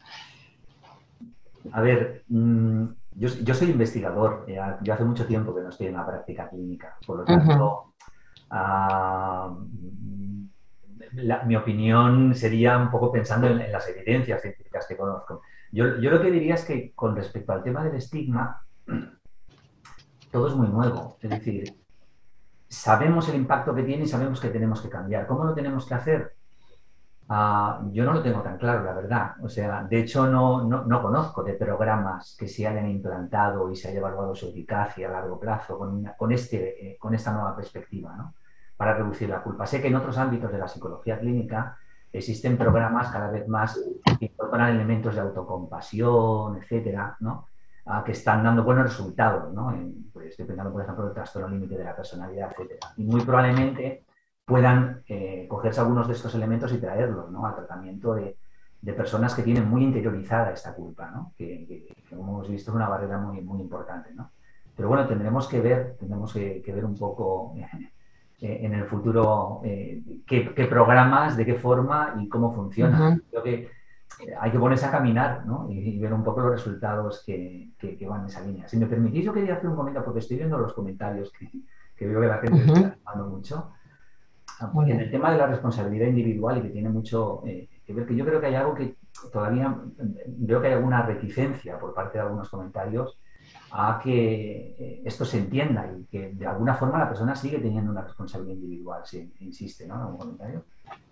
A ver, mmm, yo, yo soy investigador, ya, yo hace mucho tiempo que no estoy en la práctica clínica, por lo tanto, uh-huh. uh, la, mi opinión sería un poco pensando en, en las evidencias científicas que conozco. Yo, yo lo que diría es que con respecto al tema del estigma, todo es muy nuevo, es decir, sabemos el impacto que tiene y sabemos que tenemos que cambiar. ¿Cómo lo tenemos que hacer? Uh, yo no lo tengo tan claro, la verdad. O sea, de hecho, no, no, no conozco de programas que se hayan implantado y se haya evaluado su eficacia a largo plazo con, una, con, este, eh, con esta nueva perspectiva, ¿no?, para reducir la culpa. Sé que en otros ámbitos de la psicología clínica existen programas cada vez más que incorporan elementos de autocompasión, etcétera, ¿no? Uh, que están dando buenos resultados, ¿no? En, pues estoy pensando, por ejemplo, en el trastorno límite de la personalidad, etcétera. Y muy probablemente puedan eh, cogerse algunos de estos elementos y traerlos, ¿no? Al tratamiento de, de personas que tienen muy interiorizada esta culpa, ¿no? Que, que, que como hemos visto es una barrera muy, muy importante, ¿no? Pero bueno, tendremos que ver, tendremos que, que ver un poco eh, en el futuro eh, qué, qué programas, de qué forma y cómo funcionan. Uh-huh. Creo que hay que ponerse a caminar, ¿no? y, y ver un poco los resultados que, que, que van en esa línea. Si me permitís, yo quería hacer un comentario, porque estoy viendo los comentarios que, que veo que la gente uh-huh. está hablando mucho. Porque en el tema de la responsabilidad individual y que tiene mucho eh, que ver, que yo creo que hay algo que todavía veo que hay alguna reticencia por parte de algunos comentarios a que eh, esto se entienda y que de alguna forma la persona sigue teniendo una responsabilidad individual, si insiste, ¿no? En algún comentario.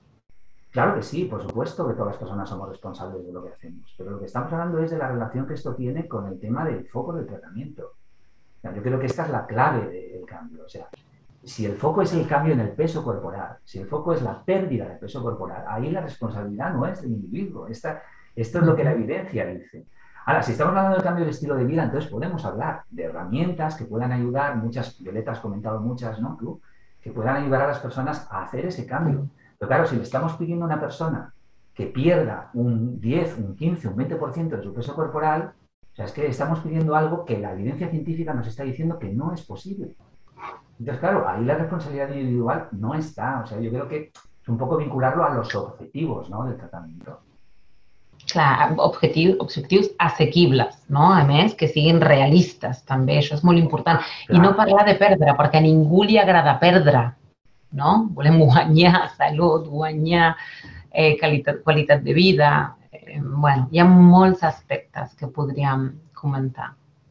Claro que sí, por supuesto que todas las personas somos responsables de lo que hacemos, pero lo que estamos hablando es de la relación que esto tiene con el tema del foco del tratamiento. O sea, yo creo que esta es la clave del cambio. O sea, si el foco es el cambio en el peso corporal, si el foco es la pérdida de peso corporal, ahí la responsabilidad no es del individuo. Esta, esto es lo que la evidencia dice. Ahora, si estamos hablando del cambio de estilo de vida, entonces podemos hablar de herramientas que puedan ayudar, muchas, Violeta has comentado muchas, ¿no? Tú, que puedan ayudar a las personas a hacer ese cambio. Pero claro, si le estamos pidiendo a una persona que pierda un diez, un quince, un veinte por ciento de su peso corporal, o sea, es que estamos pidiendo algo que la evidencia científica nos está diciendo que no es posible. Entonces, claro, ahí la responsabilidad individual no está. O sea, yo creo que es un poco vincularlo a los objetivos, ¿no? Del tratamiento. Clar, objectius, objectius assequibles, no? A més, que siguin realistes, també, això és molt important. Clar. I no parlar de perdre, perquè a ningú li agrada perdre, no? Volem guanyar salut, guanyar eh, qualitat, qualitat de vida. Eh, bueno, hi ha molts aspectes que podríem comentar.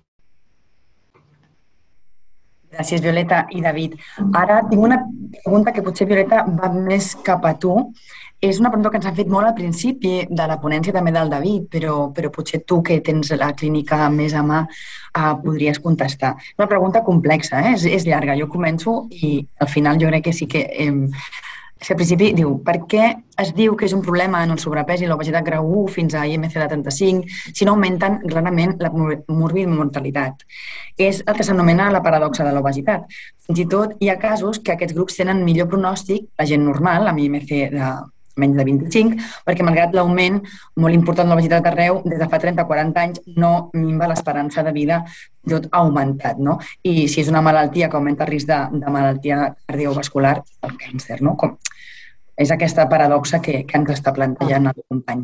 Gràcies, Violeta i David. Ara tinc una pregunta que potser, Violeta, va més cap a tu. És una pregunta que ens han fet molt al principi de la ponència també del David, però, però potser tu, que tens la clínica més a mà, uh, podries contestar. És una pregunta complexa, eh? és, és llarga. Jo començo i al final jo crec que sí que... Eh, és que al principi diu, per què es diu que és un problema en el sobrepès i l'obesitat grau u fins a I M C de trenta-cinc si no augmenten clarament la morbimortalitat? És el que s'anomena la paradoxa de l'obesitat. Fins i tot hi ha casos que aquests grups tenen millor pronòstic, la gent normal, amb I M C de menys de vint-i-cinc, perquè malgrat l'augment molt important de l'obesitat arreu, des de fa trenta a quaranta anys no minva l'esperança de vida, tot ha augmentat, no? I si és una malaltia que augmenta el risc de, de malaltia cardiovascular, el càncer, no? Com, és aquesta paradoxa que, que ens està plantejant el company.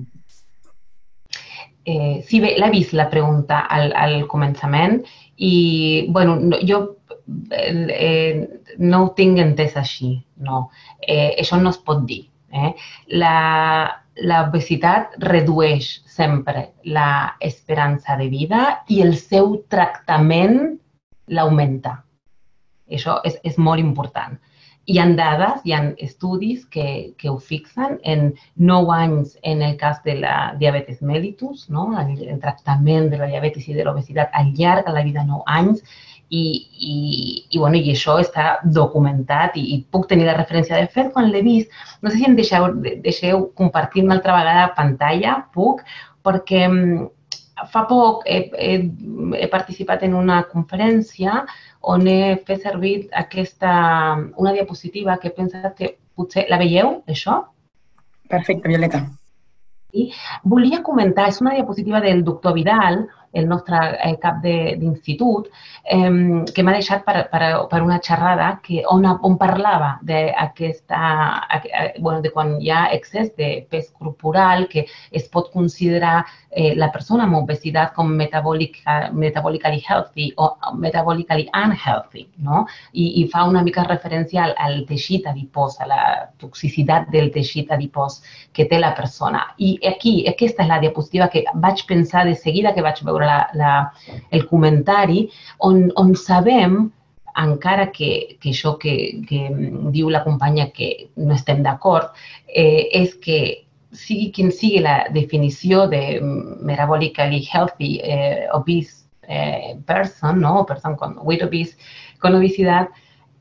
Eh, sí, bé, l'he vist la pregunta al, al començament i, bueno, no, jo eh, no ho tinc entès així, no. Eh, això no es pot dir. Eh? L'obesitat redueix sempre l'esperança de vida i el seu tractament l'augmenta. Això és, és molt important. Hi ha dades, hi ha estudis que, que ho fixen en nou anys en el cas de la diabetes mellitus, no? el, el tractament de la diabetes i de l'obesitat allarga la vida nou anys. I, i, i, bueno, i això està documentat i, i puc tenir la referència. De fet, quan l'he vist, no sé si em deixeu, deixeu compartir una altra vegada pantalla, puc, perquè fa poc he, he, he participat en una conferència on he fet servir aquesta, una diapositiva que he pensat que potser... La veieu, això? Perfecte, Violeta. I volia comentar, és una diapositiva del doctor Vidal, el nostre eh, cap d'institut, eh, que m'ha deixat per, per, per una xerrada que, on, on parlava d'aquesta, bueno, de quan hi ha excés de pes corporal, que es pot considerar eh, la persona amb obesitat com metabolically healthy o metabolically unhealthy, no? I, i fa una mica referència al, al teixit adipós, a la toxicitat del teixit adipós que té la persona. I aquí, aquesta és la diapositiva que vaig pensar de seguida que vaig veure La, la, el comentari, on, on sabem, encara que, que això que, que diu la companya que no estem d'acord, eh, és que sigui quin sigui la definició de metabolically healthy eh, obese eh, person, no? Person con weight obese, con obesidad,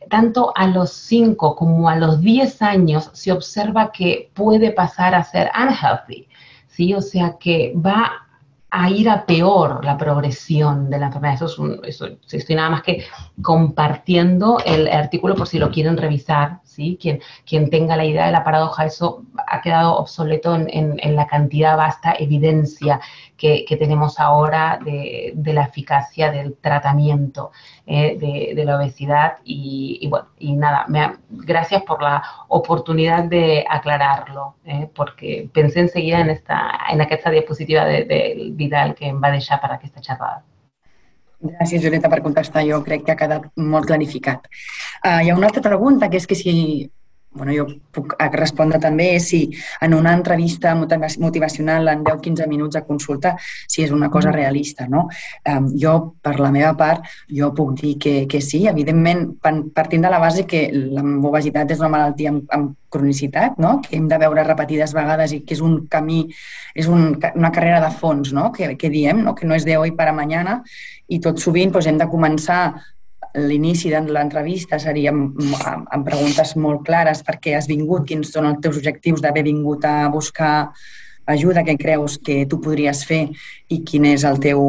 tanto a los cinco como a los diez años se observa que puede pasar a ser unhealthy, ¿sí? O sea que va a ir a peor la progresión de la enfermedad. Eso es un, eso, estoy nada más que compartiendo el artículo por si lo quieren revisar, ¿sí? Quien, quien tenga la idea de la paradoja, eso ha quedado obsoleto en, en, en la cantidad vasta evidencia que, que tenemos ahora de, de la eficacia del tratamiento eh, de, de la obesidad. Y, y bueno, y nada, me, gracias por la oportunidad de aclararlo, eh, porque pensé enseguida en, esta, en aquesta diapositiva de, de Vidal que em va deixar per aquesta xerrada. Gràcies, Violeta, per contestar. Jo crec que ha quedat molt clarificat. Uh, hi ha una altra pregunta, que és que si... Bueno, jo puc respondre també si en una entrevista motivacional en deu a quinze minuts a consulta, si és una cosa realista, no? Um, jo, per la meva part, jo puc dir que, que sí, evidentment, partint de la base que l'obesitat és una malaltia amb, amb cronicitat, no? Que hem de veure repetides vegades i que és un camí, és un, una carrera de fons, no? Que, que diem, no? Que no és de hoy para mañana, i tot sovint doncs, hem de començar. L'inici de l'entrevista seria amb, amb preguntes molt clares: per què has vingut, quins són els teus objectius d'haver vingut a buscar ajuda, què creus que tu podries fer i quin és el teu,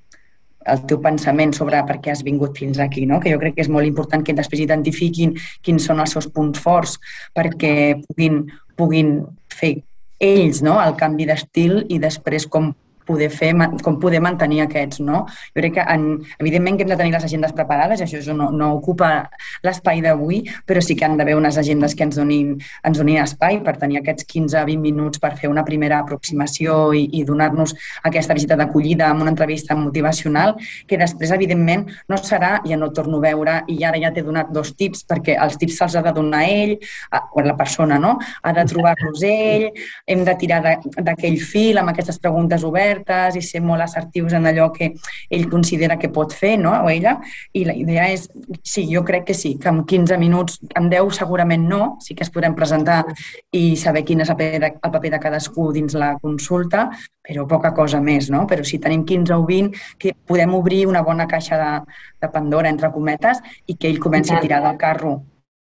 el teu pensament sobre per què has vingut fins aquí, no? Que jo crec que és molt important que després identifiquin quins són els seus punts forts perquè puguin, puguin fer ells, no? El canvi d'estil i després com poder fer, com poder mantenir aquests, no? Jo crec que, en, evidentment, que hem de tenir les agendes preparades, això, això no, no ocupa l'espai d'avui, però sí que han d'haver unes agendes que ens donin, ens donin espai per tenir aquests quinze a vint minuts per fer una primera aproximació i, i donar-nos aquesta visita d'acollida amb una entrevista motivacional, que després, evidentment, no serà, ja no torno a veure i ara ja t'he donat dos tips, perquè els tips se'ls ha de donar ell, o la persona, no? Ha de trobar-los ell, hem de tirar d'aquell fil amb aquestes preguntes obertes i ser molt assertius en allò que ell considera que pot fer, no? O ella, i la idea és, sí, jo crec que sí, que en quinze minuts, en deu segurament no, sí que es podrem presentar i saber quin és el paper de, el paper de cadascú dins la consulta, però poca cosa més, no? Però si tenim quinze o vint, que podem obrir una bona caixa de, de Pandora, entre cometes, i que ell comenci a tirar del carro.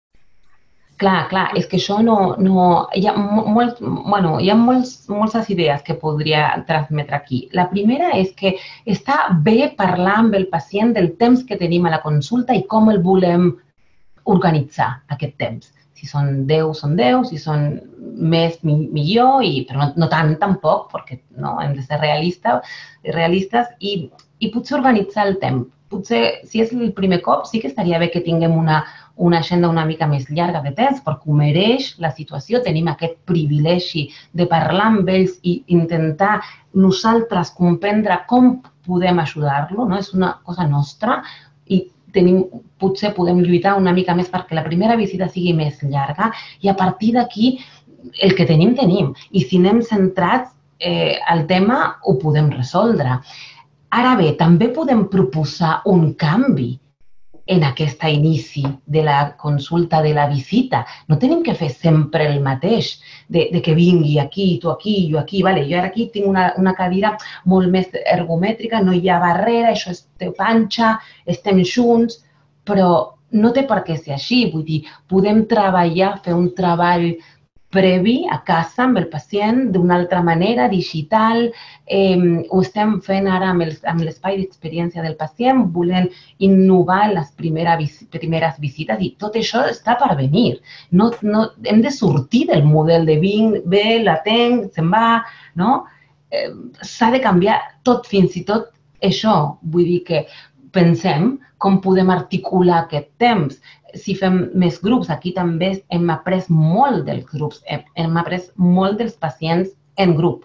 Clar, clar, és que això no... no hi ha, molt, bueno, hi ha molts, moltes idees que podria transmetre aquí. La primera és que està bé parlar amb el pacient del temps que tenim a la consulta i com el volem organitzar, aquest temps. Si són deu, són deu, si són més, millor, i, però no, no tant tampoc, perquè no, hem de ser realistes, realistes i, i potser organitzar el temps. Potser, si és el primer cop, sí que estaria bé que tinguem una, una agenda una mica més llarga de temps, perquè ho mereix la situació. Tenim aquest privilegi de parlar amb ells i intentar nosaltres comprendre com podem ajudar-lo, no? És una cosa nostra i tenim, potser podem lluitar una mica més perquè la primera visita sigui més llarga i a partir d'aquí el que tenim, tenim. I si anem centrats eh, al tema, ho podem resoldre. Ara bé, també podem proposar un canvi en aquest inici de la consulta, de la visita. No tenim que fer sempre el mateix, de, de que vingui aquí, tu aquí, jo aquí. Vale, jo ara aquí tinc una, una cadira molt més ergomètrica, no hi ha barrera, això és teu panxa, estem junts, però no té per què ser així. Vull dir, podem treballar, fer un treball previ a casa amb el pacient d'una altra manera, digital. Eh, ho estem fent ara amb l'espai d'experiència del pacient, volent innovar en les primeres, primeres visites i tot això està per venir. No, no, hem de sortir del model de vinc, ve, l'atenc, se'n va, no? Eh, s'ha de canviar tot, fins i tot això. Vull dir que pensem com podem articular aquest temps. Si fem més grups, aquí també hem après molt dels grups, hem après molt dels pacients en grup.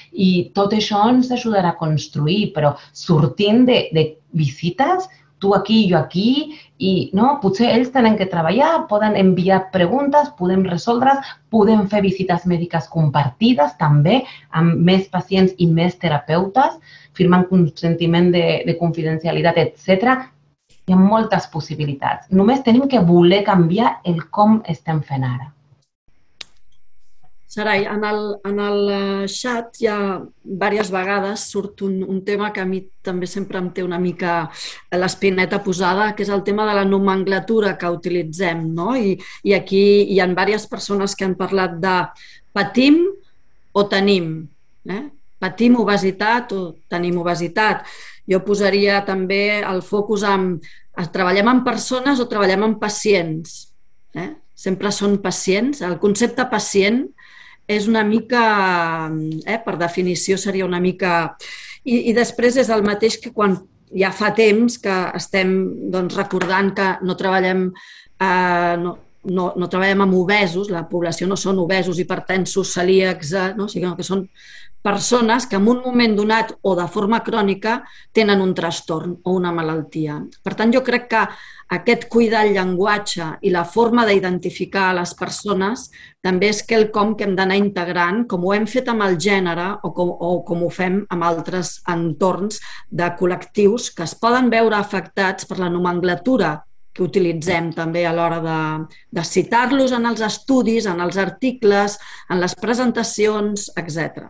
I tot això ens ajudarà a construir, però sortint de, de visites, tu aquí, jo aquí, i no, potser ells tenen que treballar, poden enviar preguntes, podem resoldre's, podem fer visites mèdiques compartides també amb més pacients i més terapeutes, firmant consentiment de, de confidencialitat, etcètera. Hi ha moltes possibilitats. Només tenim que voler canviar el com estem fent ara. Sarai, en el, en el xat hi ha diverses vegades surt un, un tema que a mi també sempre em té una mica l'espineta posada, que és el tema de la nomenclatura que utilitzem, no? I, i aquí hi ha diverses persones que han parlat de patim o tenim, eh? Patim obesitat o tenim obesitat. Jo posaria també el focus en treballem amb persones o treballem amb pacients. Eh? Sempre són pacients. El concepte pacient és una mica, eh, per definició seria una mica... I, i després és el mateix que quan ja fa temps que estem doncs, recordant que no treballem, eh, no, no, no treballem amb obesos, la població no són obesos, hipertensos, celíacs, no? O sigui, que són persones que en un moment donat o de forma crònica tenen un trastorn o una malaltia. Per tant, jo crec que aquest cuidar el llenguatge i la forma d'identificar les persones també és quelcom que hem d'anar integrant, com ho hem fet amb el gènere o com, o com ho fem amb altres entorns de col·lectius que es poden veure afectats per la nomenclatura que utilitzem també a l'hora de, de citar-los en els estudis, en els articles, en les presentacions, etcètera.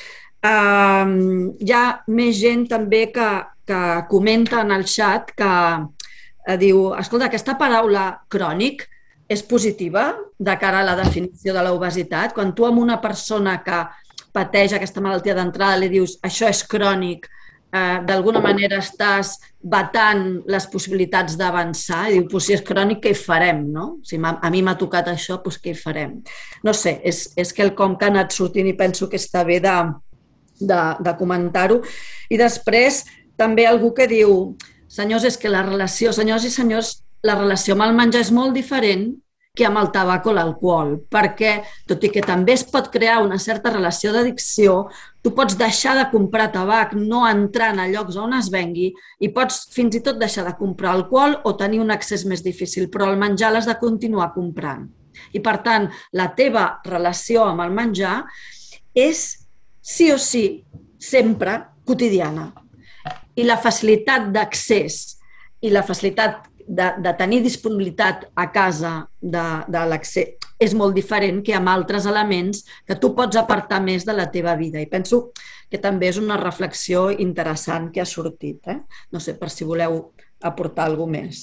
Uh, hi ha més gent també que, que comenta en el xat que uh, diu, escolta, aquesta paraula crònic és positiva de cara a la definició de l'obesitat. Quan tu amb una persona que pateix aquesta malaltia d'entrada li dius això és crònic, Uh, d'alguna manera estàs batant les possibilitats d'avançar i diu, pues, si és crònic, què hi farem? No? Si a mi m'ha tocat això, pues, què hi farem? No sé, és, és quelcom que ha anat sortint i penso que està bé de, de, de comentar-ho. I després també algú que diu, senyors, és que la relació, senyors i senyors, la relació amb el menjar és molt diferent que amb el tabac o l'alcohol, perquè, tot i que també es pot crear una certa relació d'addicció, tu pots deixar de comprar tabac, no entrar a llocs on es vengui, i pots fins i tot deixar de comprar alcohol o tenir un accés més difícil, però el menjar l'has de continuar comprant. I, per tant, la teva relació amb el menjar és, sí o sí, sempre quotidiana. I la facilitat d'accés i la facilitat De, de tenir disponibilitat a casa de, de l'accés és molt diferent que amb altres elements que tu pots apartar més de la teva vida. I penso que també és una reflexió interessant que ha sortit. Eh? No sé, per si voleu aportar alguna cosa més.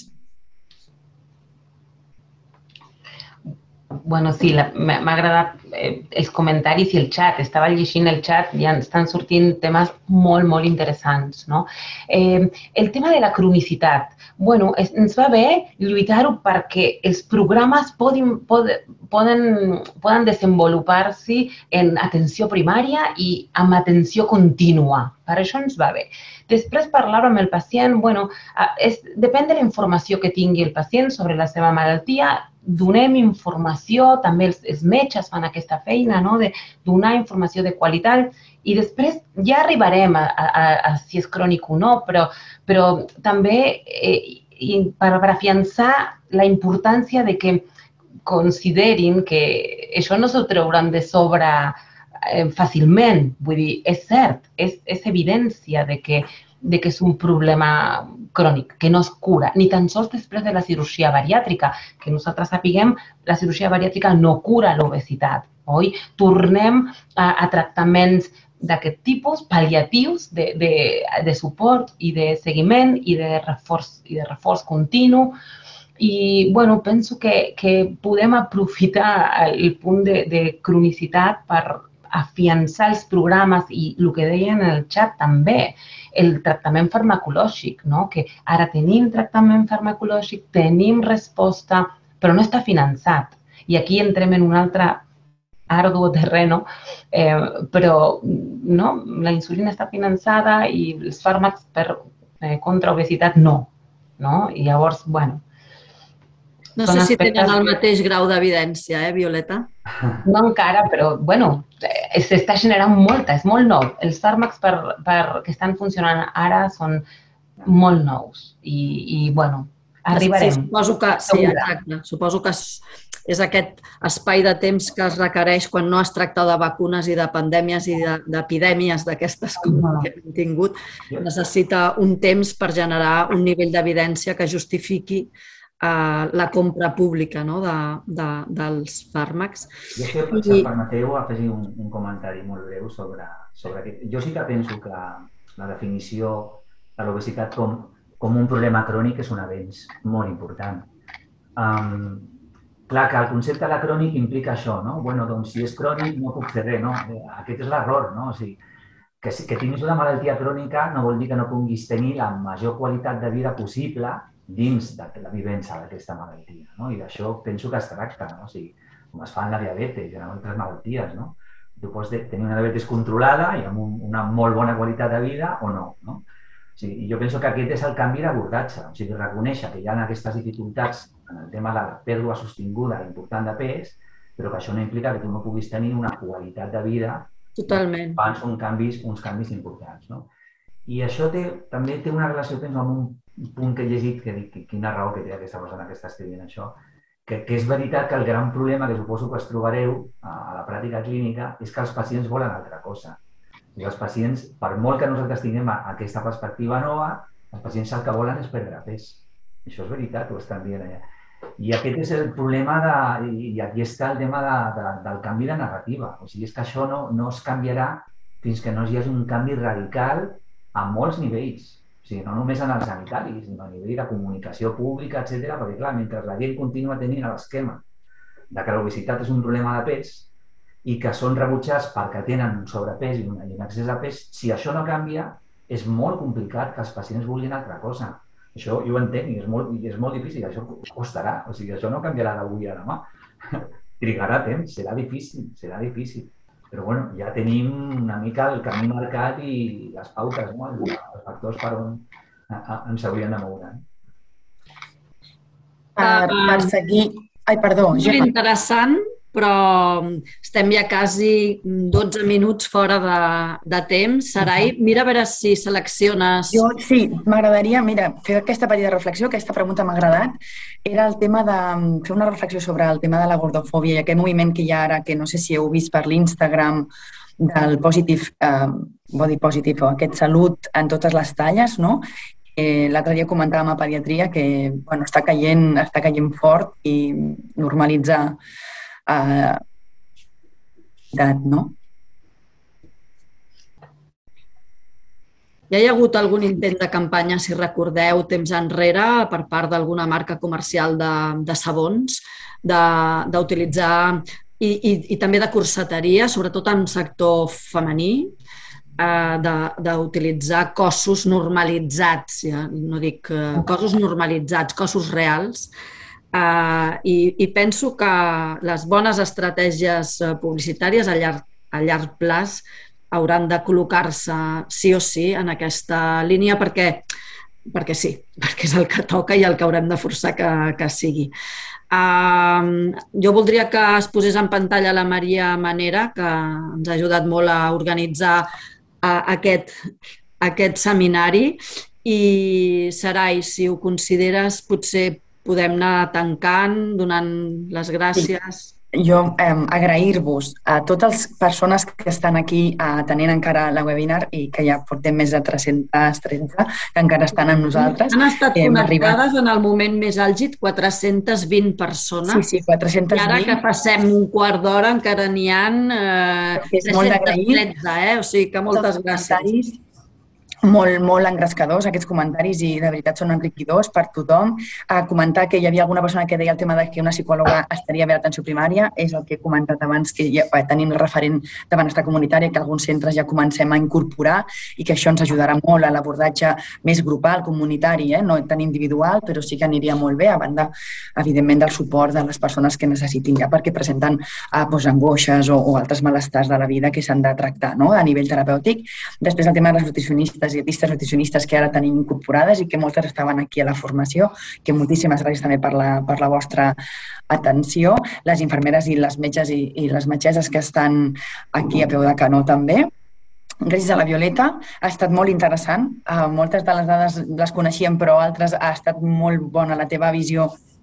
Bueno, sí, m'ha agradat eh, els comentaris i el xat. Estava llegint el xat i ja estan sortint temes molt, molt interessants. No? Eh, el tema de la cronicitat. Bueno, es, ens va bé lluitar-ho perquè els programes poden, poden, poden, poden desenvolupar-se en atenció primària i amb atenció contínua. Per això ens va bé. Després parlar amb el pacient, bueno, és, depèn de la informació que tingui el pacient sobre la seva malaltia, donem informació, també els, els metges fan aquesta feina, no? De donar informació de qualitat i després ja arribarem a, a, a si és crònic o no, però, però també eh, per, per afiançar la importància de que considerin que això no s'ho trauran de sobre eh, fàcilment. Vull dir, és cert, és, és evidència de que de que és un problema crònic, que no es cura, ni tan sols després de la cirurgia bariàtrica, que nosaltres sapiguem, la cirurgia bariàtrica no cura l'obesitat, oi? Tornem a, a tractaments d'aquest tipus, pal·liatius, de, de, de suport i de seguiment i de reforç, i de reforç continu. I, bueno, penso que, que podem aprofitar el punt de, de cronicitat per afiançar els programes i el que deien en el xat també, el tractament farmacològic, no? Que ara tenim tractament farmacològic, tenim resposta, però no està finançat. I aquí entrem en un altre arduo terreno, eh, però no? La insulina està finançada i els fàrmacs per, eh, contra obesitat no. no? I llavors, bueno... No sé si tenen el mateix grau d'evidència, eh, Violeta? No encara, però, bueno, s'està generant molta, és molt nou. Els fàrmacs per, per, que estan funcionant ara són molt nous i, i bueno, arribarem. Sí, suposo que, sí, exacte. Suposo que és aquest espai de temps que es requereix quan no es tracta de vacunes i de pandèmies i d'epidèmies d'aquestes que hem tingut. Necessita un temps per generar un nivell d'evidència que justifiqui la compra pública dels fàrmacs. Jo, si em permeteu, afegir un comentari molt breu sobre aquest. Jo sí que penso que la definició de l'obesitat com un problema crònic és un avenç molt important. Clar que el concepte de crònic implica això, no? Bueno, doncs si és crònic no puc fer res, no? Aquest és l'error, no? O sigui, que tinguis una malaltia crònica no vol dir que no puguis tenir la major qualitat de vida possible dins de la vivència d'aquesta malaltia. I d'això penso que es tracta, com es fa en la diabetes i en altres malalties. Tu pots tenir una diabetes controlada i amb una molt bona qualitat de vida o no. Jo penso que aquest és el canvi d'abordatge, o sigui, reconèixer que hi ha aquestes dificultats en el tema de la pèrdua sostinguda important de pes, però que això no implica que tu no puguis tenir una qualitat de vida. Totalment. Fan uns canvis importants. I això també té una relació, penso, amb un punt que he llegit, que dic quina raó que té aquesta persona que està escrivint això, que és veritat que el gran problema que suposo que es trobareu a la pràctica clínica és que els pacients volen altra cosa. I els pacients, per molt que nosaltres tinguem aquesta perspectiva nova, els pacients el que volen és perdre pes. Això és veritat, ho estan dient allà. I aquest és el problema, i aquí està el tema del canvi de narrativa. O sigui, és que això no es canviarà fins que no hi hagi un canvi radical a molts nivells. O sigui, no només en els sanitaris, sinó a nivell de comunicació pública, etcètera, perquè, clar, mentre la gent continua tenint l'esquema de que l'obesitat és un problema de pes i que són rebutjats perquè tenen un sobrepès i un excés de pes, si això no canvia, és molt complicat que els pacients vulguin altra cosa. Això jo ho entenc i és molt difícil, això costarà, o sigui, això no canviarà d'avui a demà. Trigarà temps, serà difícil, serà difícil. Però bueno, ja tenim una mica el camí marcat i les pautes, els factors per on ens hauríem de moure. Per seguir... Ai, perdó. És interessant, però estem ja quasi dotze minuts fora de temps. Sarai, mira a veure si selecciones... Jo sí, m'agradaria, mira, fer aquesta petita reflexió, aquesta pregunta m'ha agradat, era el tema de fer una reflexió sobre el tema de la gordofòbia i aquest moviment que hi ha ara, que no sé si heu vist per l'Instagram del body positive o aquest salut en totes les talles, no? L'altre dia comentàvem a pediatria que està caient fort i normalitzar edat, no? Ja hi ha hagut algun intent de campanya, si recordeu, temps enrere, per part d'alguna marca comercial de sabons, d'utilitzar, i també de corseteria, sobretot en sector femení, d'utilitzar cossos normalitzats, no dic cossos normalitzats, cossos reals, i penso que les bones estratègies publicitàries a llarg plaç hauran de col·locar-se sí o sí en aquesta línia perquè sí, perquè és el que toca i el que haurem de forçar que sigui. Jo voldria que es posés en pantalla la Maria Manera, que ens ha ajudat molt a organitzar aquest seminari, i Sarai, si ho consideres, potser podem anar tancant, donant les gràcies. Jo agrair-vos a totes les persones que estan aquí atenent encara la webinar i que ja portem més de tres-centes tretze que encara estan amb nosaltres. Han estat connectades en el moment més àlgid quatre-centes vint persones. Sí, sí, quatre-centes vint. I ara que passem un quart d'hora encara n'hi ha tres-centes tretze, o sigui que moltes gràcies. Molt, molt engrescadors, aquests comentaris, i de veritat són enriquidors per tothom. A comentar que hi havia alguna persona que deia el tema que una psicòloga estaria bé a l'atenció primària, és el que he comentat abans, que ja tenim el referent de benestar comunitari, que alguns centres ja comencem a incorporar i que això ens ajudarà molt a l'abordatge més grupal, comunitari, no tan individual, però sí que aniria molt bé, a banda, evidentment, del suport de les persones que necessitin ja, perquè presenten angoixes o altres malestars de la vida que s'han de tractar a nivell terapèutic. Després, el tema de les nutricionistes dietistes nutricionistes que ara tenim incorporades i que moltes estaven aquí a la formació, que moltíssimes gràcies també per la vostra atenció. Les infermeres i les metges i les metgesses que estan aquí a peu de canó també. Gràcies a la Violeta, ha estat molt interessant. Moltes de les dades les coneixíem, però altres ha estat molt bona la teva visió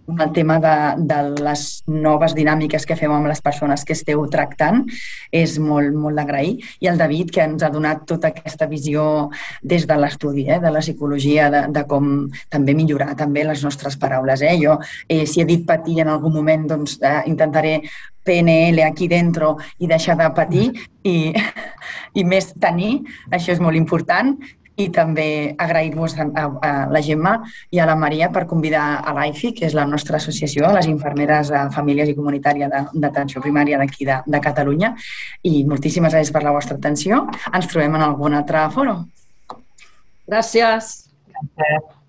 amb el tema de, de les noves dinàmiques que fem amb les persones que esteu tractant. És molt, molt d'agrair. I el David, que ens ha donat tota aquesta visió des de l'estudi, eh, de la psicologia, de, de com també millorar també les nostres paraules. Eh? Jo, eh, si he dit patir en algun moment, doncs eh, intentaré P N L aquí dentro i deixar de patir i, i més tenir. Això és molt important. I també agrair-vos a, a, a la Gemma i a la Maria per convidar a l'A I F I, que és la nostra associació, les infermeres de famílies i comunitària d'atenció primària d'aquí de, de Catalunya. I moltíssimes gràcies per la vostra atenció. Ens trobem en algun altre fòrum. Gràcies. Gràcies.